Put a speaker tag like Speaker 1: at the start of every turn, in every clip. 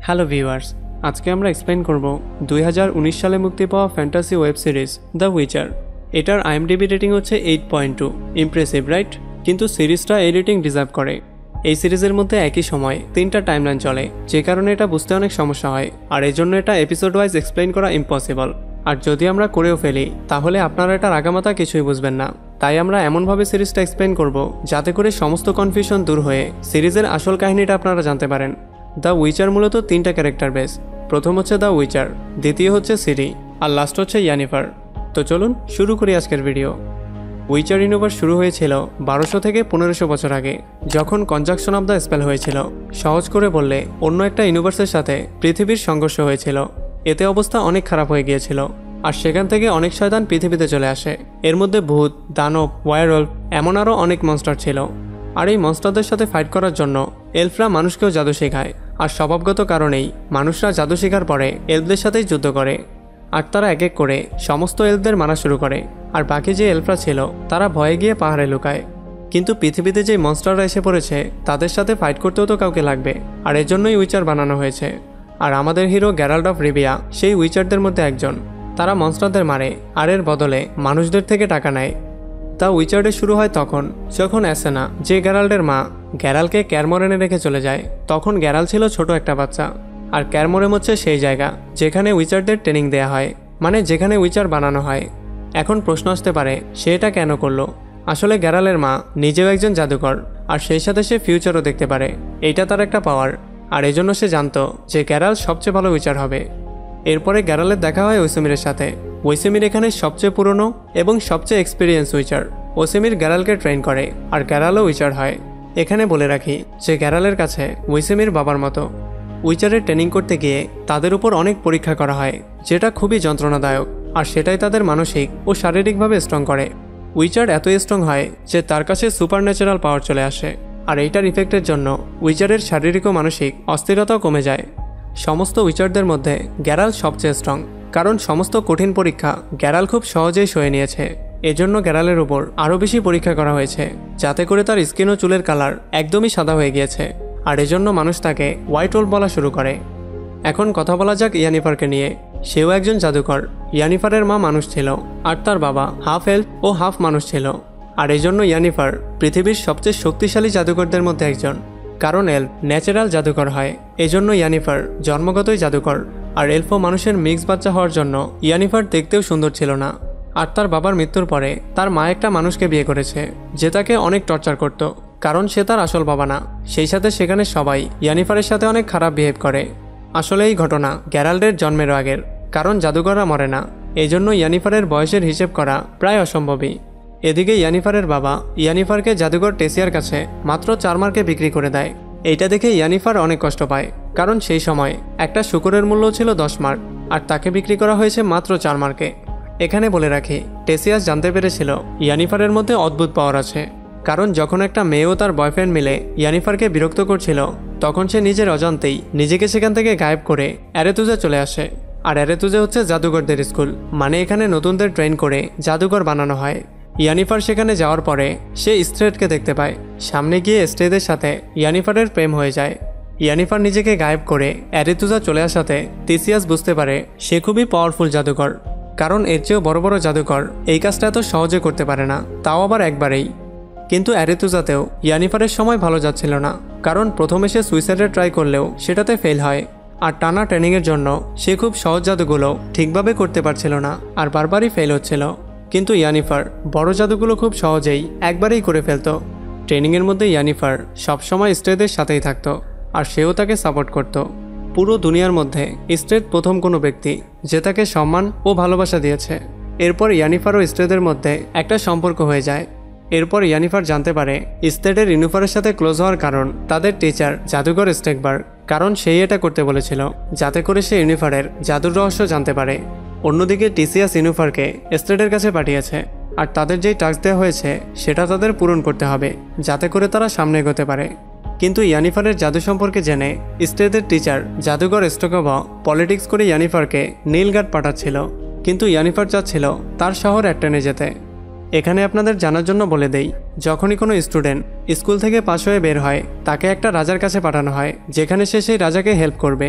Speaker 1: Hello viewers, আজকে আমরা explain করব 2019 সালে মুক্তি পাওয়া fantasy web series the Witcher. এটার আইএমডিবি রেটিং হচ্ছে 8.2। Impressive, right? কিন্তু সিরিজটা এই রেটিং ডিজার্ভ করে। এই সিরিজের মধ্যে একই সময় 3টা টাইমলাইন চলে, যে কারণে এটা বুঝতে অনেক সমস্যা হয়, আর এজন্য এটা এপিসোড ওয়াইজ এক্সপ্লেন করা ইম্পসিবল। আর যদি আমরা করেও ফেলি তাহলে আপনারা এটার আগামাতা কিছুই বুঝবেন না। তাই আমরা এমনভাবে সিরিজটা এক্সপ্লেন করব যাতে করে সমস্ত কনফিউশন দূর হয়ে সিরিজের আসল কাহিনীটা আপনারা জানতে পারেন। দ্য উইচার মূলত 3টা ক্যারেক্টার বেস। প্রথম হচ্ছে দ্য উইচার, দ্বিতীয় হচ্ছে সিরি, আর লাস্ট হচ্ছে ইয়ানিফার। তো চলুন শুরু করি আজকের ভিডিও। উইচার ইউনিভার্স শুরু হয়েছিল 1200 থেকে 1500 বছর আগে, যখন কনজাকশন অব দ্য স্পেল হয়েছিল। সহজ করে বললে অন্য একটা ইউনিভার্সের সাথে পৃথিবীর সংঘর্ষ হয়েছিল। এতে অবস্থা অনেক খারাপ হয়ে গিয়েছিল, আর সেখান থেকে অনেক শয়তান পৃথিবীতে চলে আসে। এর মধ্যে ভূত, দানব, ওয়ারওলফ, এমন আরও অনেক মনস্টার ছিল। আর এই মনস্টারদের সাথে ফাইট করার জন্য এলফরা মানুষকেও জাদু শেখায়। আর স্বভাবগত কারণেই মানুষরা জাদু শেখার পরে এলফদের সাথেই যুদ্ধ করে, আর তারা এক এক করে সমস্ত এলফদের মারা শুরু করে। আর বাকি যে এলফরা ছিল তারা ভয়ে গিয়ে পাহাড়ে লুকায়। কিন্তু পৃথিবীতে যে মনস্টাররা এসে পড়েছে তাদের সাথে ফাইট করতেও তো কাউকে লাগবে, আর এর জন্যই উইচার বানানো হয়েছে। আর আমাদের হিরো গ্যারাল্ট অফ রিভিয়া সেই উইচারদের মধ্যে একজন। তারা মনস্টারদের মারে, আর এর বদলে মানুষদের থেকে টাকা নেয়। তা উইচার্ডে শুরু হয় তখন যখন অ্যাসেনা, যে গ্যারাল্টের মা, গ্যারালকে ক্যারমোরেনে রেখে চলে যায়। তখন গ্যারাল ছিল ছোট একটা বাচ্চা। আর ক্যারমোরেম হচ্ছে সেই জায়গা যেখানে উইচারদের ট্রেনিং দেয়া হয়, মানে যেখানে উইচার বানানো হয়। এখন প্রশ্ন আসতে পারে সে এটা কেন করলো। আসলে গ্যারালের মা নিজেও একজন জাদুকর, আর সেই সাথে সে ফিউচারও দেখতে পারে। এইটা তার একটা পাওয়ার, আর এজন্য সে জানতো যে গ্যারাল সবচেয়ে ভালো উইচার হবে। এরপরে গ্যারালের দেখা হয় ওসিমিরের সাথে। ওসিমির এখানে সবচেয়ে পুরনো এবং সবচেয়ে এক্সপিরিয়েন্স উইচার। ওসিমির গ্যারালকে ট্রেন করে, আর গ্যারালও উইচার হয়। এখানে বলে রাখি যে গ্যারালের কাছে ওসিমির বাবার মতো। উইচারের ট্রেনিং করতে গিয়ে তাদের উপর অনেক পরীক্ষা করা হয়, যেটা খুবই যন্ত্রণাদায়ক, আর সেটাই তাদের মানসিক ও শারীরিকভাবে স্ট্রং করে। উইচার এতই স্ট্রং হয় যে তার কাছে সুপার ন্যাচারাল পাওয়ার চলে আসে, আর এইটার ইফেক্টের জন্য উইচারের শারীরিক ও মানসিক অস্থিরতাও কমে যায়। সমস্ত উইচারদের মধ্যে গ্যারাল সবচেয়ে স্ট্রং, কারণ সমস্ত কঠিন পরীক্ষা গ্যারাল খুব সহজেই সয়ে নিয়েছে। এজন্য গ্যারালের উপর আরও বেশি পরীক্ষা করা হয়েছে, যাতে করে তার স্কিন ও চুলের কালার একদমই সাদা হয়ে গিয়েছে। আর এজন্য মানুষ তাকে হোয়াইট ওল্ফ বলা শুরু করে। এখন কথা বলা যাক ইয়ানিফারকে নিয়ে। সেও একজন জাদুকর। ইয়ানিফারের মা মানুষ ছিল, আর তার বাবা হাফ এলফ ও হাফ মানুষ ছিল। আর এজন্য ইয়ানিফার পৃথিবীর সবচেয়ে শক্তিশালী জাদুকরদের মধ্যে একজন, কারণ এলফ ন্যাচারাল জাদুকর হয়। এজন্য ইয়ানিফার জন্মগতই জাদুকর। আর এলফ ও মানুষের মিক্স বাচ্চা হওয়ার জন্য ইয়ানিফার দেখতেও সুন্দর ছিল না। আর তার বাবার মৃত্যুর পরে তার মা একটা মানুষকে বিয়ে করেছে, যে তাকে অনেক টর্চার করত, কারণ সে তার আসল বাবা না। সেই সাথে সেখানে সবাই ইয়ানিফারের সাথে অনেক খারাপ বিহেভ করে। আসলে এই ঘটনা গ্যারাল্টের জন্মের আগের, কারণ জাদুকররা মরে না। এজন্য ইয়ানিফারের বয়সের হিসেব করা প্রায় অসম্ভবই। এদিকে ইয়ানিফারের বাবা ইয়ানিফারকে জাদুকর টেসিয়ার কাছে মাত্র 4 মার্কে বিক্রি করে দেয়। এইটা দেখে ইয়ানিফার অনেক কষ্ট পায়, কারণ সেই সময় একটা শূকরের মূল্য ছিল 10 মার্ক, আর তাকে বিক্রি করা হয়েছে মাত্র 4 মার্কে। এখানে বলে রাখি, টেসিয়াস জানতে পেরেছিল ইয়ানিফারের মধ্যে অদ্ভুত পাওয়ার আছে, কারণ যখন একটা মেয়ে ও তার বয়ফ্রেন্ড মিলে ইয়ানিফারকে বিরক্ত করছিল, তখন সে নিজের অজান্তেই নিজেকে সেখান থেকে গায়েব করে অ্যারেতুজে চলে আসে। আর অ্যারেতুজে হচ্ছে জাদুকরদের স্কুল, মানে এখানে নতুনদের ট্রেন করে জাদুকর বানানো হয়। ইয়ানিফার সেখানে যাওয়ার পরে সে স্ট্রেটকে দেখতে পায়। সামনে গিয়ে স্ট্রেটের সাথে ইয়ানিফারের প্রেম হয়ে যায়। ইয়ানিফার নিজেকে গায়েব করে অ্যারেতুজা চলে আসাতে তিসিয়াস বুঝতে পারে সে খুবই পাওয়ারফুল জাদুকর, কারণ এর চেয়েও বড় বড় জাদুকর এই কাজটা এত সহজে করতে পারে না, তাও আবার একবারেই। কিন্তু অ্যারেতুজাতেও ইয়ানিফারের সময় ভালো যাচ্ছিল না, কারণ প্রথমে সে সুইসাইডের ট্রাই করলেও সেটাতে ফেল হয়। আর টানা ট্রেনিংয়ের জন্য সে খুব সহজ জাদুগুলো ঠিকভাবে করতে পারছিল না, আর বারবারই ফেল হচ্ছিল। কিন্তু ইয়ানিফার বড় জাদুগুলো খুব সহজেই একবারেই করে ফেলত। ট্রেনিংয়ের মধ্যে ইয়ানিফার সবসময় স্ট্রেটের সাথেই থাকতো, আর সেও তাকে সাপোর্ট করত। পুরো দুনিয়ার মধ্যে স্ট্রেট প্রথম কোনো ব্যক্তি যে তাকে সম্মান ও ভালোবাসা দিয়েছে। এরপর ইয়ানিফার ও স্ট্রেটের মধ্যে একটা সম্পর্ক হয়ে যায়। এরপর ইয়ানিফার জানতে পারে স্টেটের ইউনিফারের সাথে ক্লোজ হওয়ার কারণ তাদের টিচার জাদুকর স্টেকবার, কারণ সেই এটা করতে বলেছিল যাতে করে সে ইউনিফারের জাদুর রহস্য জানতে পারে। অন্যদিকে টিসিয়াস ইউনিফারকে স্টেটের কাছে পাঠিয়েছে, আর তাদের যেই টাস্ক দেওয়া হয়েছে সেটা তাদের পূরণ করতে হবে, যাতে করে তারা সামনে এগোতে পারে। কিন্তু ইয়ানিফারের জাদু সম্পর্কে জেনে স্টেটের টিচার জাদুকর স্টোকোভা পলিটিক্স করে ইয়ানিফারকে নীলগার্ড পাঠাচ্ছিল, কিন্তু ইয়ানিফার চাচ্ছিল তার শহর অ্যাটেনে যেতে। এখানে আপনাদের জানার জন্য বলে দেই, যখনই কোনো স্টুডেন্ট স্কুল থেকে পাশ হয়ে বের হয় তাকে একটা রাজার কাছে পাঠানো হয়, যেখানে সে সেই রাজাকে হেল্প করবে।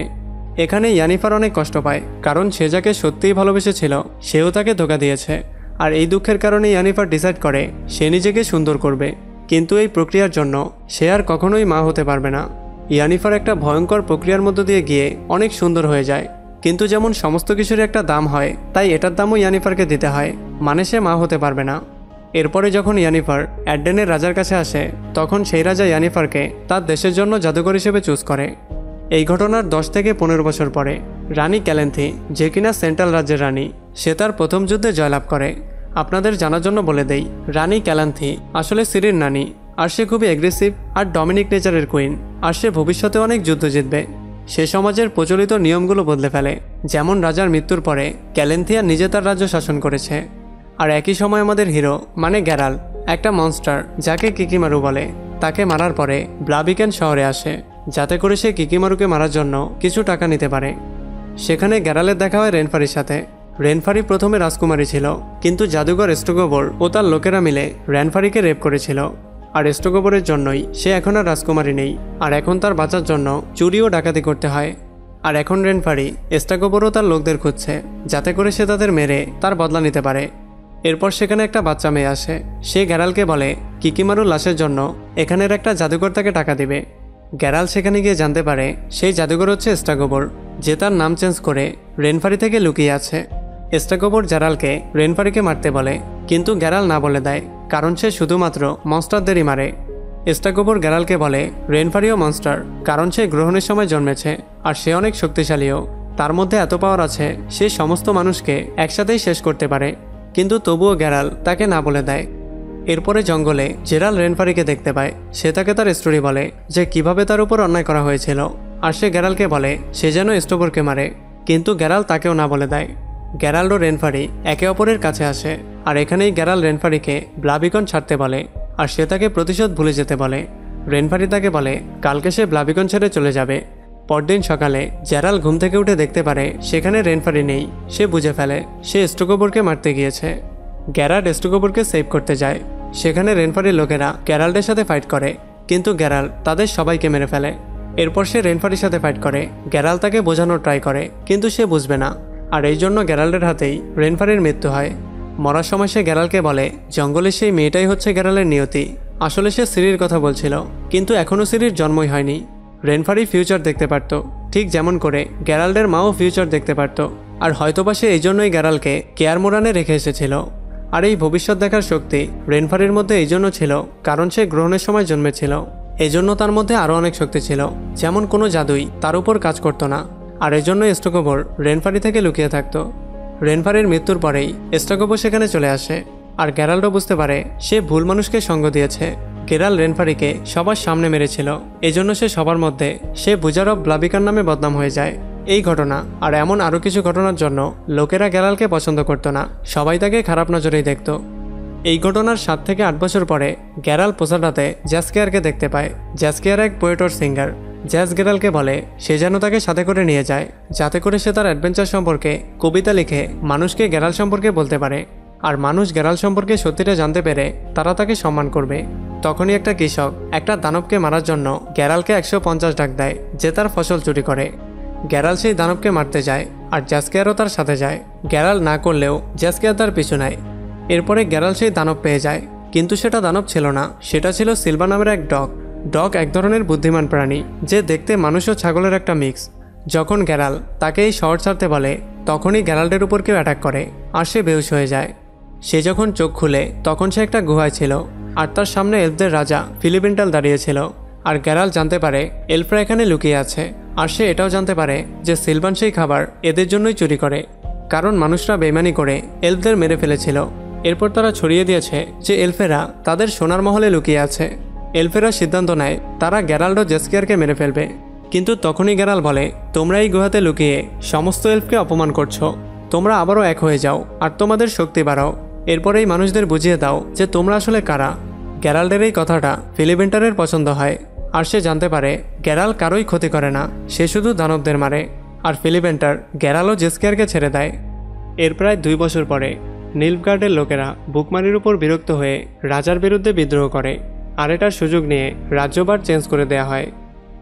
Speaker 1: এখানে ইয়ানিফার অনেক কষ্ট পায়, কারণ সে যাকে সত্যিই ভালোবেসেছিল সেও তাকে ধোঁকা দিয়েছে। আর এই দুঃখের কারণে ইয়ানিফার ডিসাইড করে সে নিজেকে সুন্দর করবে, কিন্তু এই প্রক্রিয়ার জন্য সে আর কখনোই মা হতে পারবে না। ইয়ানিফার একটা ভয়ঙ্কর প্রক্রিয়ার মধ্য দিয়ে গিয়ে অনেক সুন্দর হয়ে যায়, কিন্তু যেমন সমস্ত কিছুর একটা দাম হয়, তাই এটার দামও ইয়ানিফারকে দিতে হয়, মানে সে মা হতে পারবে না। এরপরে যখন ইয়ানিফার অ্যাডেনের রাজার কাছে আসে, তখন সেই রাজা ইয়ানিফারকে তার দেশের জন্য জাদুকর হিসেবে চুজ করে। এই ঘটনার 10 থেকে 15 বছর পরে রানী ক্যালেন্থি, যে কিনা সেন্ট্রাল রাজ্যের রানী, সে তার প্রথম যুদ্ধে জয়লাভ করে। আপনাদের জানার জন্য বলে দেই, রানী ক্যালেন্থি আসলে সিরির নানি, আর সে খুবই অ্যাগ্রেসিভ আর ডমিনিক নেচারের কুইন, আর সে ভবিষ্যতে অনেক যুদ্ধ জিতবে। সে সমাজের প্রচলিত নিয়মগুলো বদলে ফেলে, যেমন রাজার মৃত্যুর পরে ক্যালেন্থিয়া নিজে তার রাজ্য শাসন করেছে। আর একই সময় আমাদের হিরো মানে গ্যারাল্ট, একটা মনস্টার যাকে কিকিমারু বলে, তাকে মারার পরে ব্লাবিকেন শহরে আসে, যাতে করে সে কিকিমারুকে মারার জন্য কিছু টাকা নিতে পারে। সেখানে গ্যারালের দেখা হয় রেনফারির সাথে। রেনফারি প্রথমে রাজকুমারী ছিল, কিন্তু জাদুঘর এস্টোগোবর ও তার লোকেরা মিলে রেনফারিকে রেপ করেছিল। আর এস্টোগোবরের জন্যই সে এখন আর রাজকুমারী নেই, আর এখন তার বাঁচার জন্য চুরি ও ডাকাতি করতে হয়। আর এখন রেনফারি এস্টোগোবরও তার লোকদের খুঁজছে, যাতে করে সে তাদের মেরে তার বদলা নিতে পারে। এরপর সেখানে একটা বাচ্চা মেয়ে আসে, সে গ্যারালকে বলে কিকিমারুর লাশের জন্য এখানের একটা জাদুঘর তাকে টাকা দিবে। গ্যারাল সেখানে গিয়ে জানতে পারে সেই জাদুঘর হচ্ছে এস্টোগোবর, যে তার নাম চেঞ্জ করে রেনফারি থেকে লুকিয়ে আছে। এস্টোগোবর গ্যারালকে রেনফারিকে মারতে বলে, কিন্তু গ্যারাল না বলে দেয়, কারণ সে শুধুমাত্র মনস্টারদেরই মারে। এস্টোগোবর গ্যারালকে বলে রেনফারিও মনস্টার, কারণ সে গ্রহণের সময় জন্মেছে, আর সে অনেক শক্তিশালীও। তার মধ্যে এত পাওয়ার আছে, সে সমস্ত মানুষকে একসাথেই শেষ করতে পারে, কিন্তু তবুও গ্যারাল তাকে না বলে দেয়। এরপরে জঙ্গলে জেরাল রেনফারিকে দেখতে পায়। সে তাকে তার স্টোরি বলে যে কিভাবে তার উপর অন্যায় করা হয়েছিল, আর সে গ্যারালকে বলে সে যেন এস্টোগোবরকে মারে, কিন্তু গ্যারাল তাকেও না বলে দেয়। গ্যারাল্ড ও রেনফারি একে অপরের কাছে আসে, আর এখানেই গ্যারাল রেনফারিকে ব্লাবিকন ছাড়তে বলে, আর সে তাকে প্রতিশোধ ভুলে যেতে বলে। রেনফারি তাকে বলে কালকে সে ব্লাবিকন ছেড়ে চলে যাবে। পরদিন সকালে জেরাল ঘুম থেকে উঠে দেখতে পারে সেখানে রেনফারি নেই। সে বুঝে ফেলে সে এস্টোগোবরকে মারতে গিয়েছে। গ্যারাল্ড এস্টোগোবরকে সেভ করতে যায়। সেখানে রেনফারির লোকেরা গ্যারাল্ডের সাথে ফাইট করে, কিন্তু গ্যারাল্ড তাদের সবাইকে মেরে ফেলে। এরপর সে রেনফারির সাথে ফাইট করে। গ্যারাল্ড তাকে বোঝানোর ট্রাই করে, কিন্তু সে বুঝবে না, আর এই জন্য গ্যারাল্ডের হাতেই রেনফারির মৃত্যু হয়। মরার সময় সে গ্যারালকে বলে জঙ্গলে সেই মেয়েটাই হচ্ছে গ্যারালের নিয়তি। আসলে সে সিরির কথা বলছিল, কিন্তু এখনও সিরির জন্মই হয়নি। রেনফারি ফিউচার দেখতে পারত, ঠিক যেমন করে গ্যারাল্ডের মাও ফিউচার দেখতে পারত, আর হয়তোবা সে এই জন্যই গ্যারালকে কেয়ারমোরানে রেখে এসেছিল। আর এই ভবিষ্যৎ দেখার শক্তি রেনফারির মধ্যে এই জন্য ছিল কারণ সে গ্রহণের সময় জন্মেছিল। এজন্য তার মধ্যে আরও অনেক শক্তি ছিল, যেমন কোনো জাদুই তার উপর কাজ করতো না। আর এজন্য এস্টোগোবর রেনফারি থেকে লুকিয়ে থাকত। রেনফারির মৃত্যুর পরেই এস্টোগোবর সেখানে চলে আসে, আর গ্যারাল্ডও বুঝতে পারে সে ভুল মানুষকে সঙ্গ দিয়েছে। গ্যারাল রেনফারিকে সবার সামনে মেরেছিল, এজন্য সে সবার মধ্যে সে বুজার অফ ব্লাবিকার নামে বদনাম হয়ে যায়। এই ঘটনা আর এমন আরও কিছু ঘটনার জন্য লোকেরা গ্যারালকে পছন্দ করত না, সবাই তাকে খারাপ নজরেই দেখত। এই ঘটনার 7 থেকে 8 বছর পরে গ্যারাল পোসাডাতে জ্যাসকেয়ারকে দেখতে পায়। জ্যাসকেয়ার এক পোয়েটর সিঙ্গার। জ্যাস গ্যারালকে বলে সে যেন তাকে সাথে করে নিয়ে যায়, যাতে করে সে তার অ্যাডভেঞ্চার সম্পর্কে কবিতা লিখে মানুষকে গ্যারাল সম্পর্কে বলতে পারে। আর মানুষ গ্যারাল সম্পর্কে সত্যিটা জানতে পেরে তারা তাকে সম্মান করবে। তখনই একটা কৃষক একটা দানবকে মারার জন্য গ্যারালকে 150 ডাক দেয়, যে তার ফসল চুরি করে। গ্যারাল সেই দানবকে মারতে যায়, আর জ্যাসকেয়ারও তার সাথে যায়। গ্যারাল না করলেও জ্যাসকেয়ার তার পিছু নেয়। এরপরে গ্যারাল সেই দানব পেয়ে যায়, কিন্তু সেটা দানব ছিল না, সেটা ছিল সিলভা নামের এক ডগ। ডগ এক ধরনের বুদ্ধিমান প্রাণী, যে দেখতে মানুষ ও ছাগলের একটা মিক্স। যখন গ্যারাল তাকে এই শহর ছাড়তে বলে, তখনই গ্যারাল্ডের উপর কেউ অ্যাটাক করে, আর সে বেহুশ হয়ে যায়। সে যখন চোখ খুলে তখন সে একটা গুহায় ছিল, আর তার সামনে এলফদের রাজা ফিলিপেন্টাল দাঁড়িয়েছিল। আর গ্যারাল জানতে পারে এলফরা এখানে লুকিয়ে আছে, আর সে এটাও জানতে পারে যে সিলভান সেই খাবার এদের জন্যই চুরি করে, কারণ মানুষরা বেইমানি করে এলফদের মেরে ফেলেছিল। এরপর তারা ছড়িয়ে দিয়েছে যে এলফেরা তাদের সোনার মহলে লুকিয়ে আছে। এলফেরা সিদ্ধান্ত নেয় তারা গ্যারাল্ড ও জ্যাসকেয়ারকে মেরে ফেলবে, কিন্তু তখনই গ্যারাল বলে তোমরা এই গুহাতে লুকিয়ে সমস্ত এলফকে অপমান করছো, তোমরা আবারও এক হয়ে যাও আর তোমাদের শক্তি বাড়াও। এরপর এই মানুষদের বুঝিয়ে দাও যে তোমরা আসলে কারা। গ্যারাল্ডের এই কথাটা ফিলিপেন্টারের পছন্দ হয়, আর সে জানতে পারে গ্যারাল কারোই ক্ষতি করে না, সে শুধু দানবদের মারে। আর ফিলিপেন্টার গ্যারাল ও জ্যাসকেয়ারকে ছেড়ে দেয়। এর প্রায় 2 বছর পরে নীলফগার্ডের লোকেরা বুকমারির উপর বিরক্ত হয়ে রাজার বিরুদ্ধে বিদ্রোহ করে, আর এটার সুযোগ নিয়ে রাজ্যভার চেঞ্জ করে দেয়া হয়।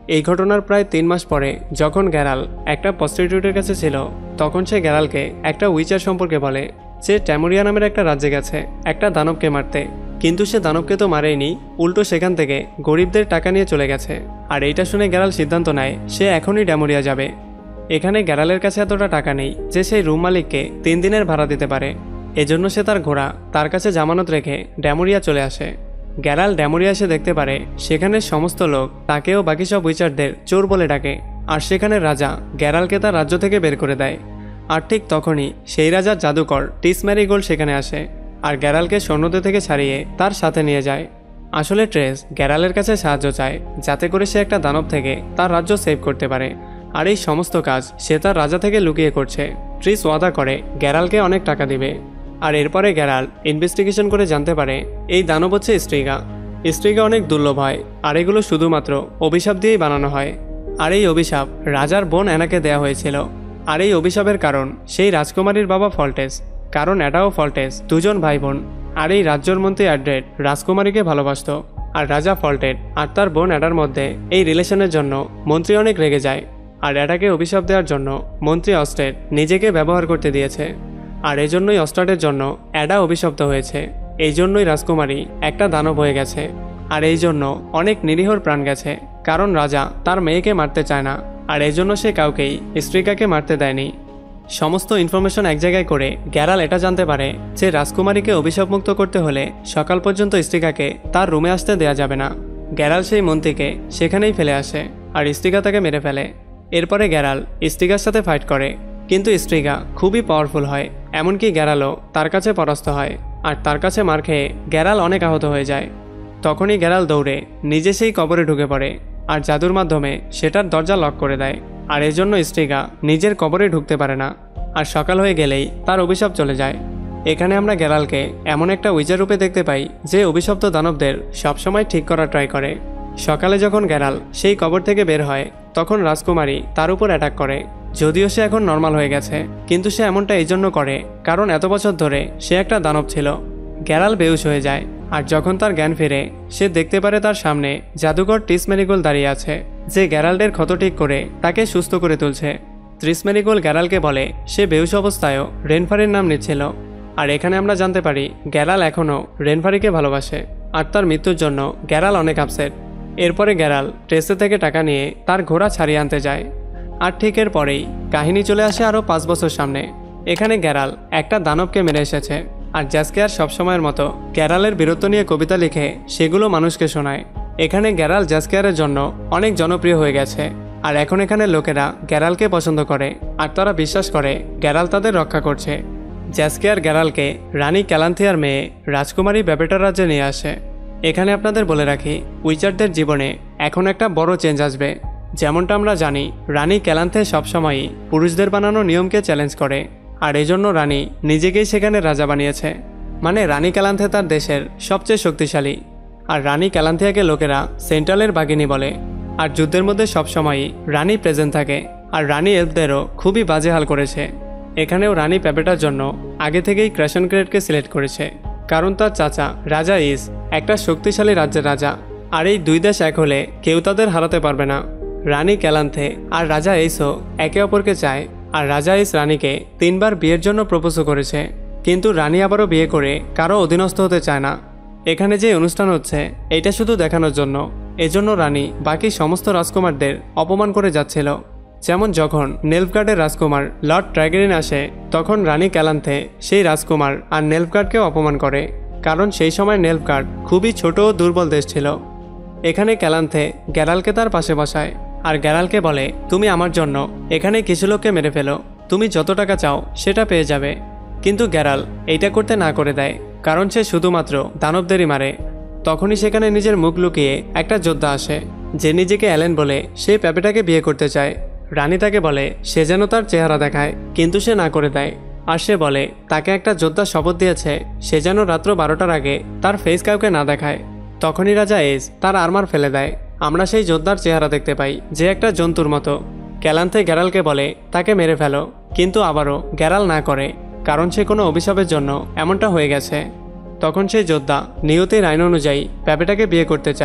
Speaker 1: এই ঘটনার প্রায় 3 মাস পরে যখন গ্যারাল একটা প্রস্টিটিউটের কাছে ছিল, তখন সে গ্যারালকে একটা উইচার সম্পর্কে বলে যে ট্যামুরিয়া নামের একটা রাজ্যে গেছে একটা দানবকে মারতে, কিন্তু সে দানবকে তো মারেনি, উল্টো সেখান থেকে গরিবদের টাকা নিয়ে চলে গেছে। আর এইটা শুনে গ্যারাল সিদ্ধান্ত নেয় সে এখনই ট্যামুরিয়া যাবে। এখানে গ্যারালের কাছে এতটা টাকা নেই যে সেই রুম মালিককে 3 দিনের ভাড়া দিতে পারে, এজন্য সে তার ঘোড়া তার কাছে জামানত রেখে ড্যামুরিয়া চলে আসে। গ্যারাল ড্যামুরিয়া এসে দেখতে পারে সেখানে সমস্ত লোক তাকেও বাকি সব উইচারদের চোর বলে ডাকে, আর সেখানে রাজা গ্যারালকে তার রাজ্য থেকে বের করে দেয়। আর ঠিক তখনই সেই রাজার জাদুকর টিস ম্যারিগোল্ড সেখানে আসে আর গ্যারালকে সৈন্যদের থেকে ছাড়িয়ে তার সাথে নিয়ে যায়। আসলে ট্রেস গ্যারালের কাছে সাহায্য চায় যাতে করে সে একটা দানব থেকে তার রাজ্য সেভ করতে পারে, আর এই সমস্ত কাজ সে তার রাজা থেকে লুকিয়ে করছে। ট্রিস ওয়াদা করে গ্যারালকে অনেক টাকা দিবে। আর এরপরে গ্যারাল ইনভেস্টিগেশন করে জানতে পারে এই দানব হচ্ছে স্ট্রিগা। স্ট্রিগা অনেক দুর্লভ হয় আর এগুলো শুধুমাত্র অভিশাপ দিয়েই বানানো হয়। আর এই অভিশাপ রাজার বোন অ্যানাকে দেয়া হয়েছিল। আর এই অভিশাপের কারণ সেই রাজকুমারীর বাবা ফল্টেস, কারণ এটাও ফল্টেস দুজন ভাই বোন। আর এই রাজ্যর মন্ত্রী অ্যাড্রেড রাজকুমারীকে ভালোবাসত, আর রাজা ফল্টেড আর তার বোন অ্যাডার মধ্যে এই রিলেশনের জন্য মন্ত্রী অনেক রেগে যায়। আর অ্যাডাকে অভিশাপ দেওয়ার জন্য মন্ত্রী অস্টেড নিজেকে ব্যবহার করতে দিয়েছে, আর এজন্যই অস্টারের জন্য অ্যাডা অভিশপ্ত হয়েছে। এই জন্যই রাজকুমারী একটা দানব হয়ে গেছে। আর এই জন্য অনেক নিরীহর প্রাণ গেছে, কারণ রাজা তার মেয়েকে মারতে চায় না, আর এই জন্য সে কাউকেই স্ট্রিগাকে মারতে দেয়নি। সমস্ত ইনফরমেশন এক জায়গায় করে গ্যারাল এটা জানতে পারে যে রাজকুমারীকে অভিশাপমুক্ত করতে হলে সকাল পর্যন্ত স্ট্রিগাকে তার রুমে আসতে দেয়া যাবে না। গ্যারাল সেই মন্ত্রীকে সেখানেই ফেলে আসে আর স্ট্রিগা তাকে মেরে ফেলে। এরপরে গ্যারাল স্ট্রিগার সাথে ফাইট করে, কিন্তু স্ট্রিগা খুবই পাওয়ারফুল হয়, এমনকি গ্যারালও তার কাছে পরাস্ত হয়। আর তার কাছে মার খেয়ে গ্যারাল অনেক আহত হয়ে যায়। তখনই গ্যারাল দৌড়ে নিজে সেই কবরে ঢুকে পড়ে আর জাদুর মাধ্যমে সেটার দরজা লক করে দেয়। আর এজন্য স্ট্রিগা নিজের কবরে ঢুকতে পারে না, আর সকাল হয়ে গেলেই তার অভিশাপ চলে যায়। এখানে আমরা গ্যারালকে এমন একটা উইজার রূপে দেখতে পাই যে অভিশপ্ত দানবদের সবসময় ঠিক করার ট্রাই করে। সকালে যখন গ্যারাল সেই কবর থেকে বের হয় তখন রাজকুমারী তার উপর অ্যাটাক করে। যদিও সে এখন নর্মাল হয়ে গেছে, কিন্তু সে এমনটা এই জন্য করে কারণ এত বছর ধরে সে একটা দানব ছিল। গ্যারাল বেহুশ হয়ে যায়, আর যখন তার জ্ঞান ফিরে সে দেখতে পারে তার সামনে জাদুকর টিস ম্যারিগোল্ড দাঁড়িয়ে আছে, যে গ্যারাল্ডের ক্ষত ঠিক করে তাকে সুস্থ করে তুলছে। টিস ম্যারিগোল্ড গ্যারালকে বলে সে বেহুশ অবস্থায়ও রেনফারির নাম নিচ্ছিল। আর এখানে আমরা জানতে পারি গ্যারাল এখনও রেনফারিকে ভালোবাসে, আর তার মৃত্যুর জন্য গ্যারাল অনেক আপসেট। এরপরে গ্যারাল ট্রেসে থেকে টাকা নিয়ে তার ঘোড়া ছাড়িয়ে আনতে যায়। আর ঠিক এর পরেই কাহিনী চলে আসে আরও 5 বছর সামনে। এখানে গ্যারাল একটা দানবকে মেরে এসেছে, আর জ্যাসকেয়ার সবসময়ের মতো গ্যারালের বীরত্ব নিয়ে কবিতা লিখে সেগুলো মানুষকে শোনায়। এখানে গ্যারাল জ্যাসকেয়ারের জন্য অনেক জনপ্রিয় হয়ে গেছে, আর এখন এখানে লোকেরা গ্যারালকে পছন্দ করে, আর তারা বিশ্বাস করে গ্যারাল তাদের রক্ষা করছে। জ্যাসকেয়ার গ্যারালকে রানী ক্যালান্থিয়ার মেয়ে রাজকুমারী ব্যাবেটার রাজ্যে নিয়ে আসে। এখানে আপনাদের বলে রাখি উইচারদের জীবনে এখন একটা বড় চেঞ্জ আসবে। যেমনটা আমরা জানি রানী ক্যালান্থে সবসময়ই পুরুষদের বানানো নিয়মকে চ্যালেঞ্জ করে, আর এজন্য রানী নিজেকেই সেখানে রাজা বানিয়েছে। মানে রানী ক্যালান্থে তার দেশের সবচেয়ে শক্তিশালী, আর রানী ক্যালান্থিয়াকে লোকেরা সেন্ট্রালের বাঘিনী বলে। আর যুদ্ধের মধ্যে সবসময়ই রানী প্রেজেন্ট থাকে, আর রানী এলফদেরও খুবই বাজে হাল করেছে। এখানেও রানী প্যাপেটার জন্য আগে থেকেই ক্র্যাশন ক্রেডকে সিলেক্ট করেছে, কারণ তার চাচা রাজা ইস একটা শক্তিশালী রাজ্যের রাজা, আর এই দুই দেশ এক হলে কেউ তাদের হারাতে পারবে না। রানী ক্যালান্থে আর রাজা এইসও একে অপরকে চায়, আর রাজা ইস রানীকে 3 বার বিয়ের জন্য প্রপোজও করেছে, কিন্তু রানী আবারও বিয়ে করে কারো অধীনস্থ হতে চায় না। এখানে যে অনুষ্ঠান হচ্ছে এটা শুধু দেখানোর জন্য, এজন্য রানী বাকি সমস্ত রাজকুমারদের অপমান করে যাচ্ছিল। যেমন যখন নেলফগার্ডের রাজকুমার লর্ড ট্র্যাগেরিন আসে, তখন রানী ক্যালান্থে সেই রাজকুমার আর নেলফগার্ডকেও অপমান করে, কারণ সেই সময় নেলফগার্ড খুবই ছোট ও দুর্বল দেশ ছিল। এখানে ক্যালান্থে গ্যারালকে তার পাশে বসায়, আর গ্যারালকে বলে তুমি আমার জন্য এখানে কিছু লোককে মেরে ফেলো, তুমি যত টাকা চাও সেটা পেয়ে যাবে। কিন্তু গ্যারাল এইটা করতে না করে দেয়, কারণ সে শুধুমাত্র দানবদেরই মারে। তখনই সেখানে নিজের মুখ লুকিয়ে একটা যোদ্ধা আসে, যে নিজেকে অ্যালেন বলে সে প্যাপেটাকে বিয়ে করতে চায়। রানী তাকে বলে সে যেন তার চেহারা দেখায়, কিন্তু সে না করে দেয়। আর সে বলে তাকে একটা যোদ্ধা শপথ দিয়েছে সে যেন রাত্র 12টার আগে তার ফেস কাউকে না দেখায়। তখনই রাজা এস তার আর্মার ফেলে দেয়। আমরা সেই যোদ্ধার চেহারা দেখতে পাই যে একটা জন্তুর মতো। ক্যালান্থে গ্যারালকে বলে তাকে মেরে ফেলো, কিন্তু আবারও গ্যারাল না করে, কারণ সে কোনো অভিশাপের জন্য এমনটা হয়ে গেছে। তখন সেই যোদ্ধা নিয়তির আইন অনুযায়ী প্যাপেটাকে বিয়ে করতে চায়,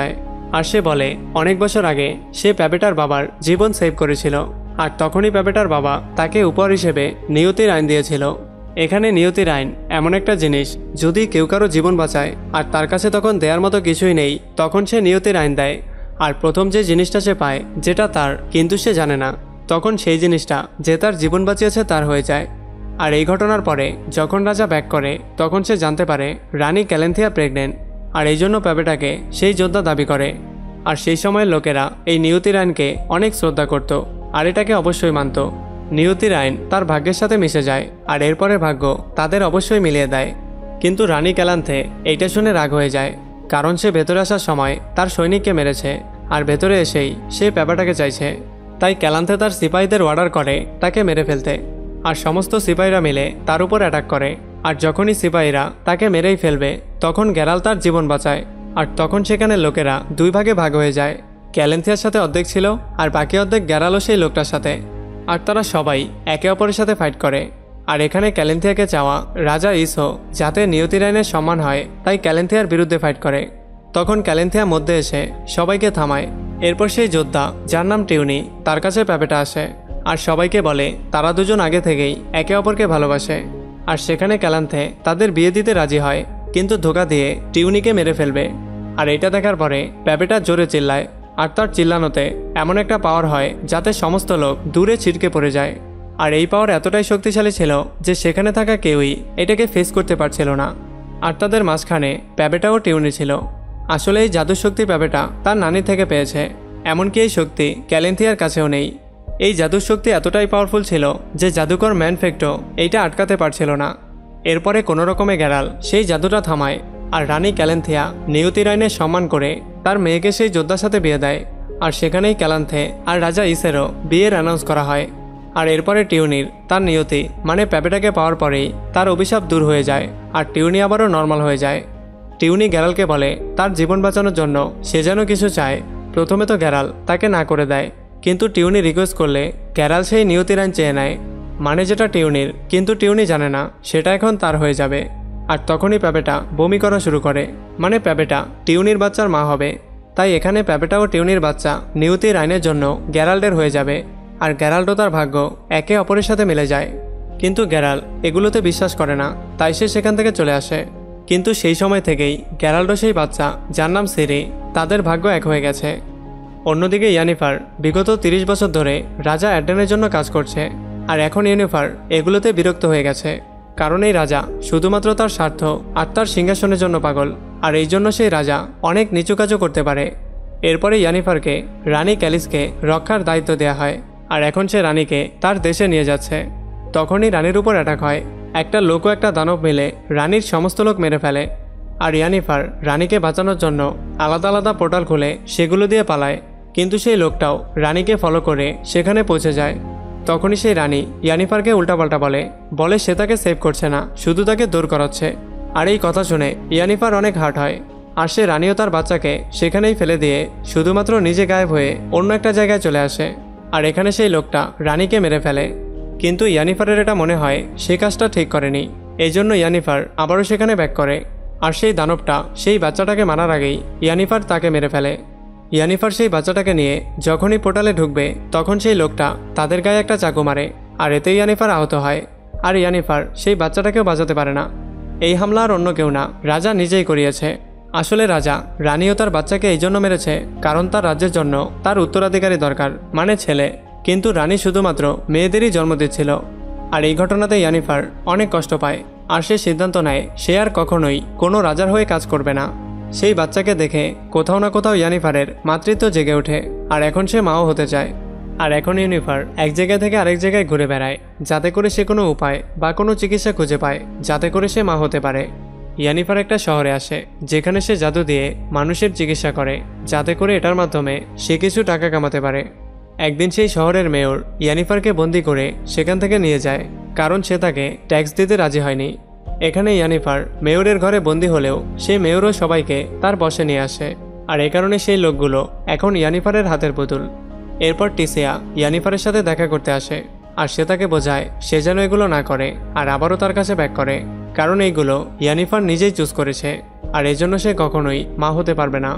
Speaker 1: আর সে বলে অনেক বছর আগে সে প্যাবেটার বাবার জীবন সেভ করেছিল, আর তখনই প্যাবেটার বাবা তাকে উপহার হিসেবে নিয়তির আইন দিয়েছিল। এখানে নিয়তির আইন এমন একটা জিনিস, যদি কেউ কারো জীবন বাঁচায় আর তার কাছে তখন দেওয়ার মতো কিছুই নেই, তখন সে নিয়তির আইন দেয়। আর প্রথম যে জিনিসটা সে পায় যেটা তার কিন্তু সে জানে না, তখন সেই জিনিসটা যে তার জীবন বাঁচিয়েছে তার হয়ে যায়। আর এই ঘটনার পরে যখন রাজা ব্যাক করে তখন সে জানতে পারে রানী ক্যালেন্থিয়া প্রেগনেন্ট, আর এই জন্য প্যাবেটাকে সেই যোদ্ধা দাবি করে। আর সেই সময়ের লোকেরা এই নিয়তির আইনকে অনেক শ্রদ্ধা করত আর এটাকে অবশ্যই মানত। নিয়তির আইন তার ভাগ্যের সাথে মিশে যায় আর এরপরে ভাগ্য তাদের অবশ্যই মিলিয়ে দেয়। কিন্তু রানী ক্যালান্থে এইটা শুনে রাগ হয়ে যায়, কারণ সে ভেতরে আসার সময় তার সৈনিককে মেরেছে আর ভেতরে এসেই সে প্যাবেটাকে চাইছে। তাই ক্যালান্থে তার সিপাহীদের অর্ডার করে তাকে মেরে ফেলতে, আর সমস্ত সিপাহীরা মিলে তার উপর অ্যাটাক করে। আর যখনই সিপাহীরা তাকে মেরেই ফেলবে তখন গ্যারাল্ট তার জীবন বাঁচায়। আর তখন সেখানে লোকেরা দুই ভাগে ভাগ হয়ে যায়, ক্যালেন্থিয়ার সাথে অর্ধেক ছিল আর বাকি অর্ধেক গ্যারালও সেই লোকটার সাথে। আর তারা সবাই একে অপরের সাথে ফাইট করে। আর এখানে ক্যালেন্থিয়াকে চাওয়া রাজা ইসো যাতে নিয়তির আইনের সম্মান হয়, তাই ক্যালেন্থিয়ার বিরুদ্ধে ফাইট করে। তখন ক্যালেন্থিয়া মধ্যে এসে সবাইকে থামায়। এরপর সেই যোদ্ধা যার নাম টিউনি তার কাছে প্যাবেটা আসে আর সবাইকে বলে তারা দুজন আগে থেকেই একে অপরকে ভালোবাসে। আর সেখানে ক্যালান্থে তাদের বিয়ে দিতে রাজি হয়, কিন্তু ধোঁকা দিয়ে টিউনিকে মেরে ফেলবে। আর এটা দেখার পরে প্যাবেটা জোরে চিল্লায়, আর তার চিল্লানোতে এমন একটা পাওয়ার হয় যাতে সমস্ত লোক দূরে ছিটকে পড়ে যায়। আর এই পাওয়ার এতটাই শক্তিশালী ছিল যে সেখানে থাকা কেউই এটাকে ফেস করতে পারছিল না। আর তাদের মাঝখানে প্যাবেটাও টিউনি ছিল। আসলে এই জাদুর শক্তি প্যাবেটা তার নানি থেকে পেয়েছে, এমনকি এই শক্তি ক্যালেন্থিয়ার কাছেও নেই। এই জাদুর শক্তি এতটাই পাওয়ারফুল ছিল যে জাদুকর ম্যানফেক্টো এইটা আটকাতে পারছিল না। এরপরে কোনো রকমে গ্যারাল সেই জাদুটা থামায় আর রানী ক্যালেন্থিয়া নিয়তির আইনের সম্মান করে তার মেয়েকে সেই যোদ্ধার সাথে বিয়ে দেয়। আর সেখানেই ক্যালান্থে আর রাজা ইসেরও বিয়ের অ্যানাউন্স করা হয়। আর এরপরে টিউনির তার নিয়তি মানে প্যাবেটাকে পাওয়ার পরেই তার অভিশাপ দূর হয়ে যায় আর টিউনি আবারও নর্মাল হয়ে যায়। টিউনি গ্যারালকে বলে তার জীবন বাঁচানোর জন্য সে যেন কিছু চায়। প্রথমে তো গ্যারাল তাকে না করে দেয়, কিন্তু টিউনি রিকোয়েস্ট করলে গ্যারাল সেই নিয়তির আইন চেয়ে নেয়, মানে যেটা টিউনির, কিন্তু টিউনি জানে না সেটা এখন তার হয়ে যাবে। আর তখনই প্যাবেটা বমি করা শুরু করে, মানে প্যাবেটা টিউনির বাচ্চার মা হবে। তাই এখানে প্যাবেটা ও টিউনির বাচ্চা নিয়তির আইনের জন্য গ্যারাল্ডের হয়ে যাবে। আর গ্যারাল্ডও তার ভাগ্য একে অপরের সাথে মিলে যায়। কিন্তু গ্যারাল এগুলোতে বিশ্বাস করে না, তাই সে সেখান থেকে চলে আসে। কিন্তু সেই সময় থেকেই গ্যারাল্ডও সেই বাচ্চা যার নাম সিরি, তাদের ভাগ্য এক হয়ে গেছে। অন্যদিকে ইয়ানিফার বিগত 30 বছর ধরে রাজা অ্যাডেনের জন্য কাজ করছে। আর এখন ইউনিফার এগুলোতে বিরক্ত হয়ে গেছে, কারণ এই রাজা শুধুমাত্র তার স্বার্থ আর তার সিংহাসনের জন্য পাগল। আর এই জন্য সেই রাজা অনেক নিচু কাজও করতে পারে। এরপরে ইয়ানিফারকে রানী ক্যালিসকে রক্ষার দায়িত্ব দেওয়া হয়, আর এখন সে রানীকে তার দেশে নিয়ে যাচ্ছে। তখনই রানীর উপর অ্যাটাক হয়। একটা লোক ও একটা দানব মিলে রানীর সমস্ত লোক মেরে ফেলে। আর ইয়ানিফার রানীকে বাঁচানোর জন্য আলাদা আলাদা পোর্টাল খুলে সেগুলো দিয়ে পালায়, কিন্তু সেই লোকটাও রানীকে ফলো করে সেখানে পৌঁছে যায়। তখনই সেই রানী ইয়ানিফারকে উল্টাপাল্টা বলে সে তাকে সেভ করছে না, শুধু তাকে দূর করাচ্ছে। আর এই কথা শুনে ইয়ানিফার অনেক হার্ট হয়, আর সে রানীও তার বাচ্চাকে সেখানেই ফেলে দিয়ে শুধুমাত্র নিজে গায়েব হয়ে অন্য একটা জায়গায় চলে আসে। আর এখানে সেই লোকটা রানীকে মেরে ফেলে, কিন্তু ইয়ানিফারের এটা মনে হয় সে কাজটা ঠিক করেনি। এই জন্য ইয়ানিফার আবারও সেখানে ব্যাক করে, আর সেই দানবটা সেই বাচ্চাটাকে মারার আগেই ইয়ানিফার তাকে মেরে ফেলে। ইয়ানিফার সেই বাচ্চাটাকে নিয়ে যখনই পোর্টালে ঢুকবে তখন সেই লোকটা তাদের গায়ে একটা চাকু মারে, আর এতে ইয়ানিফার আহত হয়। আর ইয়ানিফার সেই বাচ্চাটাকেও বাঁচাতে পারে না। এই হামলা আর অন্য কেউ না, রাজা নিজেই করিয়েছে। আসলে রাজা রানীও তার বাচ্চাকে এই জন্য মেরেছে কারণ তার রাজ্যের জন্য তার উত্তরাধিকারী দরকার, মানে ছেলে। কিন্তু রানী শুধুমাত্র মেয়েদেরই জন্ম দিচ্ছিল। আর এই ঘটনাতে ইয়ানিফার অনেক কষ্ট পায়, আর সে সিদ্ধান্ত নেয় সে আর কখনোই কোনো রাজার হয়ে কাজ করবে না। সেই বাচ্চাকে দেখে কোথাও না কোথাও ইয়ানিফারের মাতৃত্ব জেগে ওঠে, আর এখন সে মাও হতে চায়। আর এখন ইউনিফার এক জায়গা থেকে আরেক জায়গায় ঘুরে বেড়ায়, যাতে করে সে কোনো উপায় বা কোনো চিকিৎসা খুঁজে পায় যাতে করে সে মা হতে পারে। ইয়ানিফার একটা শহরে আসে যেখানে সে জাদু দিয়ে মানুষের চিকিৎসা করে, যাতে করে এটার মাধ্যমে সে কিছু টাকা কামাতে পারে। একদিন সেই শহরের মেয়র ইয়ানিফারকে বন্দি করে সেখান থেকে নিয়ে যায়, কারণ সে তাকে ট্যাক্স দিতে রাজি হয়নি। এখানে ইয়ানিফার মেয়রের ঘরে বন্দি হলেও সে মেয়রও সবাইকে তার বশে নিয়ে আসে, আর এ কারণে সেই লোকগুলো এখন ইয়ানিফারের হাতের পুতুল। এরপর টিসিয়া ইয়ানিফারের সাথে দেখা করতে আসে, আর সে তাকে বোঝায় সে যেন এগুলো না করে, আর আবারও তার কাছে ব্যাক করে, কারণ এইগুলো ইয়ানিফার নিজেই চুজ করেছে, আর এজন্য সে কখনোই মা হতে পারবে না।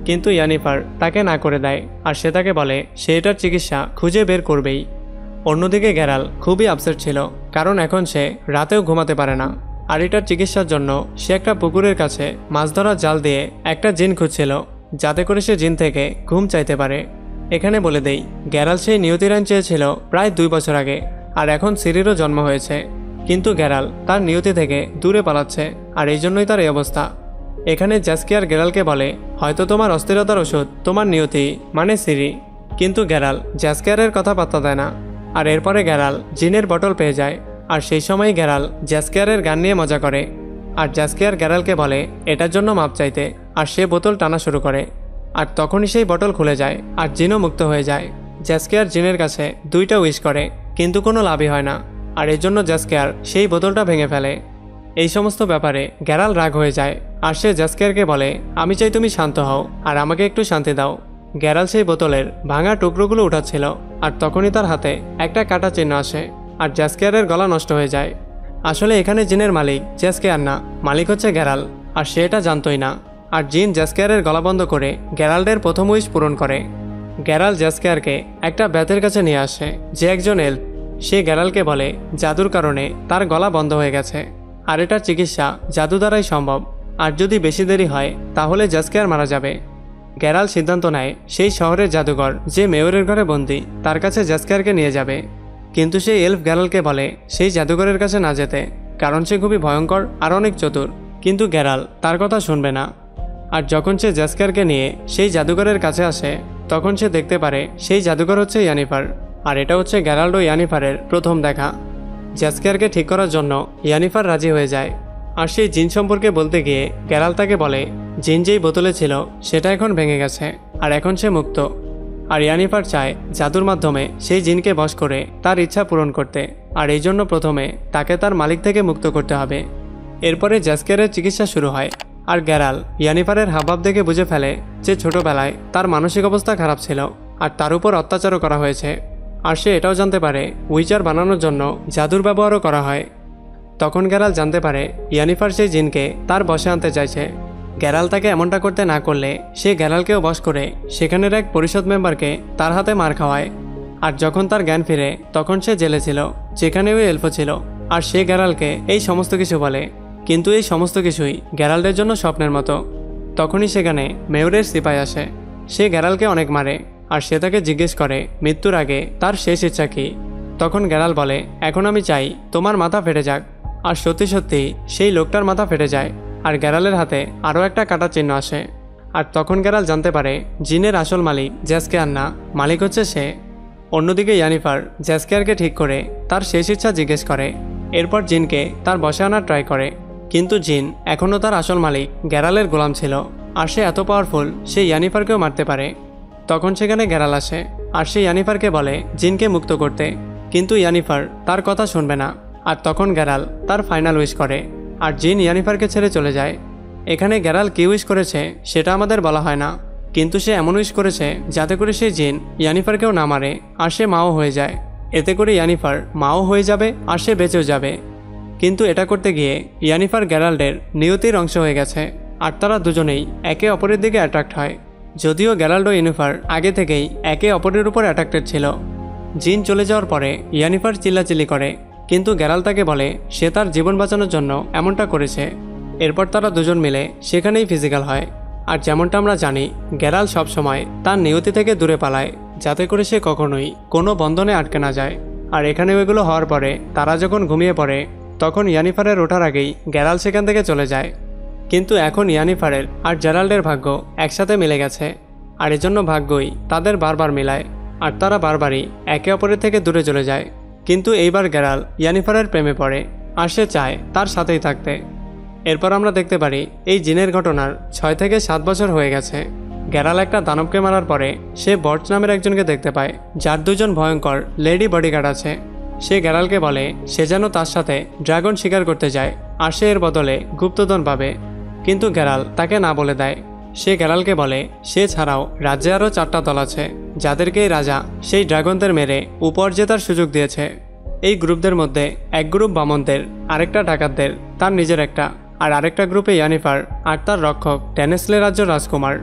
Speaker 1: কিন্তু ইয়ানিফার তাকে না করে দেয় আর সে তাকে বলে সে এটার চিকিৎসা খুঁজে বের করবেই। অন্যদিকে গ্যারাল খুবই আপসেট ছিল, কারণ এখন সে রাতেও ঘুমাতে পারে না। আর এটার চিকিৎসার জন্য সে একটা পুকুরের কাছে মাছ ধরার জাল দিয়ে একটা জিন খুঁজছিল, যাতে করে সে জিন থেকে ঘুম চাইতে পারে। এখানে বলে দেই, গ্যারাল সেই নিয়তির আইন চেয়েছিল প্রায় 2 বছর আগে, আর এখন সিরিরও জন্ম হয়েছে। কিন্তু গ্যারাল তার নিয়তি থেকে দূরে পালাচ্ছে, আর এই জন্যই তার এই অবস্থা। এখানে জ্যাস্কিয়ার গ্যারালকে বলে, হয়তো তোমার অস্থিরতার ওষুধ তোমার নিয়তি মানে সিরি। কিন্তু গ্যারাল জ্যাস্কিয়ারের কথা পাত্তা দেয় না। আর এরপরে গ্যারাল জিনের বটল পেয়ে যায়, আর সেই সময় গ্যারাল জ্যাস্কিয়ারের গান নিয়ে মজা করে। আর জ্যাস্কিয়ার গ্যারালকে বলে এটার জন্য মাপ চাইতে, আর সে বোতল টানা শুরু করে। আর তখনই সেই বটল খুলে যায়, আর জিনও মুক্ত হয়ে যায়। জ্যাস্কিয়ার জিনের কাছে 2টা উইশ করে, কিন্তু কোনো লাভই হয় না। আর এই জন্য জ্যাস্কিয়ার সেই বোতলটা ভেঙে ফেলে। এই সমস্ত ব্যাপারে গ্যারাল রাগ হয়ে যায়, আর সে জ্যাস্কিয়ারকে বলে, আমি চাই তুমি শান্ত হও আর আমাকে একটু শান্তি দাও। গ্যারাল সেই বোতলের ভাঙা টুকরোগুলো উঠাচ্ছিল, আর তখনই তার হাতে একটা কাটা চিহ্ন আসে, আর জ্যাস্কিয়ারের গলা নষ্ট হয়ে যায়। আসলে এখানে জিনের মালিক জ্যাস্কিয়ার না, মালিক হচ্ছে গ্যারাল, আর সে এটা জানতোই না। আর জিন জ্যাস্কিয়ারের গলা বন্ধ করে গ্যারাল্ডের প্রথম উইশ পূরণ করে। গ্যারাল জ্যাস্কিয়ারকে একটা ব্যাতের কাছে নিয়ে আসে, যে একজন এলফ। সে গ্যারালকে বলে জাদুর কারণে তার গলা বন্ধ হয়ে গেছে, আর এটার চিকিৎসা জাদু দ্বারাই সম্ভব। আর যদি বেশি দেরি হয় তাহলে জ্যাস্কিয়ার মারা যাবে। গ্যারাল সিদ্ধান্ত নেয় সেই শহরের জাদুঘর যে মেয়রের ঘরে বন্দি, তার কাছে জ্যাস্কিয়ারকে নিয়ে যাবে। কিন্তু সেই এলফ গ্যারালকে বলে সেই জাদুঘরের কাছে না যেতে, কারণ সে খুবই ভয়ঙ্কর আর অনেক চতুর। কিন্তু গ্যারাল তার কথা শুনবে না। আর যখন সে জ্যাস্কিয়ারকে নিয়ে সেই জাদুঘরের কাছে আসে, তখন সে দেখতে পারে সেই জাদুঘর হচ্ছে ইয়ানিফার। আর এটা হচ্ছে গ্যারাল্ড ও ইয়ানিফারের প্রথম দেখা। জ্যাস্কিয়ারকে ঠিক করার জন্য ইয়ানিফার রাজি হয়ে যায়। আর সেই জিন সম্পর্কে বলতে গিয়ে গ্যারাল তাকে বলে জিন যেই বোতলে ছিল সেটা এখন ভেঙে গেছে, আর এখন সে মুক্ত। আর ইয়ানিফার চায় জাদুর মাধ্যমে সেই জিনকে বশ করে তার ইচ্ছা পূরণ করতে, আর এই জন্য প্রথমে তাকে তার মালিক থেকে মুক্ত করতে হবে। এরপরে জ্যাস্কিয়ারের চিকিৎসা শুরু হয়। আর গ্যারাল ইয়ানিফারের হাবভাব দেখে বুঝে ফেলে যে ছোটবেলায় তার মানসিক অবস্থা খারাপ ছিল, আর তার উপর অত্যাচারও করা হয়েছে। আর সে এটাও জানতে পারে উইচার বানানোর জন্য জাদুর ব্যবহারও করা হয়। তখন গ্যারাল জানতে পারে ইয়ানিফার সেই জিনকে তার বশে আনতে চাইছে। গ্যারাল তাকে এমনটা করতে না করলে সে গ্যারালকেও বশ করে সেখানের এক পরিষদ মেম্বারকে তার হাতে মার খাওয়ায়। আর যখন তার জ্ঞান ফিরে তখন সে জেলে ছিল, যেখানে ওই এলফো ছিল। আর সে গ্যারালকে এই সমস্ত কিছু বলে, কিন্তু এই সমস্ত কিছুই গ্যারাল্ডের জন্য স্বপ্নের মতো। তখনই সেখানে মেয়রের সিপাই আসে। সে গ্যারালকে অনেক মারে, আর সে তাকে জিজ্ঞেস করে মৃত্যুর আগে তার শেষ ইচ্ছা কী। তখন গ্যারাল বলে এখন আমি চাই তোমার মাথা ফেটে যাক। আর সত্যি সত্যি সেই লোকটার মাথা ফেটে যায়, আর গ্যারালের হাতে আরও একটা কাটা চিহ্ন আসে। আর তখন গ্যারাল জানতে পারে জিনের আসল মালিক জ্যাস্কিয়ার না, মালিক হচ্ছে সে। অন্যদিকে ইয়ানিফার জ্যাস্কিয়ারকে ঠিক করে তার শেষ ইচ্ছা জিজ্ঞেস করে। এরপর জিনকে তার বশে আনার ট্রাই করে, কিন্তু জিন এখনও তার আসল মালিক গ্যারালের গোলাম ছিল। আর সে এত পাওয়ারফুল সে ইয়ানিফারকেও মারতে পারে। তখন সেখানে গ্যারাল আসে, আর সে ইয়ানিফারকে বলে জিনকে মুক্ত করতে, কিন্তু ইয়ানিফার তার কথা শুনবে না। আর তখন গ্যারাল তার ফাইনাল উইশ করে, আর জিন ইয়ানিফারকে ছেড়ে চলে যায়। এখানে গ্যারাল কি উইশ করেছে সেটা আমাদের বলা হয় না, কিন্তু সে এমন উইশ করেছে যাতে করে সেই জিন ইয়ানিফারকেও না মারে, আর সে মাও হয়ে যায়। এতে করে ইয়ানিফার মাও হয়ে যাবে, আর সে বেঁচেও যাবে। কিন্তু এটা করতে গিয়ে ইয়ানিফার গ্যারাল্ডের নিয়তির অংশ হয়ে গেছে, আর তারা দুজনেই একে অপরের দিকে অ্যাট্রাক্ট হয়। যদিও গ্যারাল্ড ও ইয়ানিফার আগে থেকেই একে অপরের উপর অ্যাট্রাক্টেড ছিল। জিন চলে যাওয়ার পরে ইয়ানিফার চিল্লাচিল্লি করে, কিন্তু গ্যারাল তাকে বলে সে তার জীবন বাঁচানোর জন্য এমনটা করেছে। এরপর তারা দুজন মিলে সেখানেই ফিজিক্যাল হয়। আর যেমনটা আমরা জানি গ্যারাল সবসময় তার নিয়তি থেকে দূরে পালায়, যাতে করে সে কখনোই কোনো বন্ধনে আটকে না যায়। আর এখানে ওইগুলো হওয়ার পরে তারা যখন ঘুমিয়ে পড়ে, তখন ইয়ানিফারের ওঠার আগেই গ্যারাল সেখান থেকে চলে যায়। কিন্তু এখন ইয়ানিফারের আর জেরাল্ডের ভাগ্য একসাথে মিলে গেছে, আর এজন্য ভাগ্যই তাদের বারবার মিলায়, আর তারা বারবারই একে অপরের থেকে দূরে চলে যায়। কিন্তু এইবার গ্যারাল ইয়ানিফারের প্রেমে পড়ে, আর সে চায় তার সাথেই থাকতে। এরপর আমরা দেখতে পারি এই জিনের ঘটনার 6 থেকে 7 বছর হয়ে গেছে। গ্যারাল একটা দানবকে মারার পরে সে বর্চ নামের একজনকে দেখতে পায়, যার 2 জন ভয়ঙ্কর লেডি বডিগার্ড আছে। সে গ্যারালকে বলে সে যেন তার সাথে ড্রাগন শিকার করতে যায়, আর সে এর বদলে গুপ্তধন পাবে। কিন্তু গ্যারাল তাকে না বলে দেয়। সে গ্যারালকে বলে সে ছাড়াও রাজ্যে আরও 4টা দল আছে, যাদেরকে এই রাজা সেই ড্রাগনদের মেরে উপর জেতার সুযোগ দিয়েছে। এই গ্রুপদের মধ্যে এক গ্রুপ বামনদের, আরেকটা ডাকাতদের, তার নিজের একটা, আর আরেকটা গ্রুপে ইয়ানিফার আর তার রক্ষক টেনেসলে রাজ্য রাজকুমার।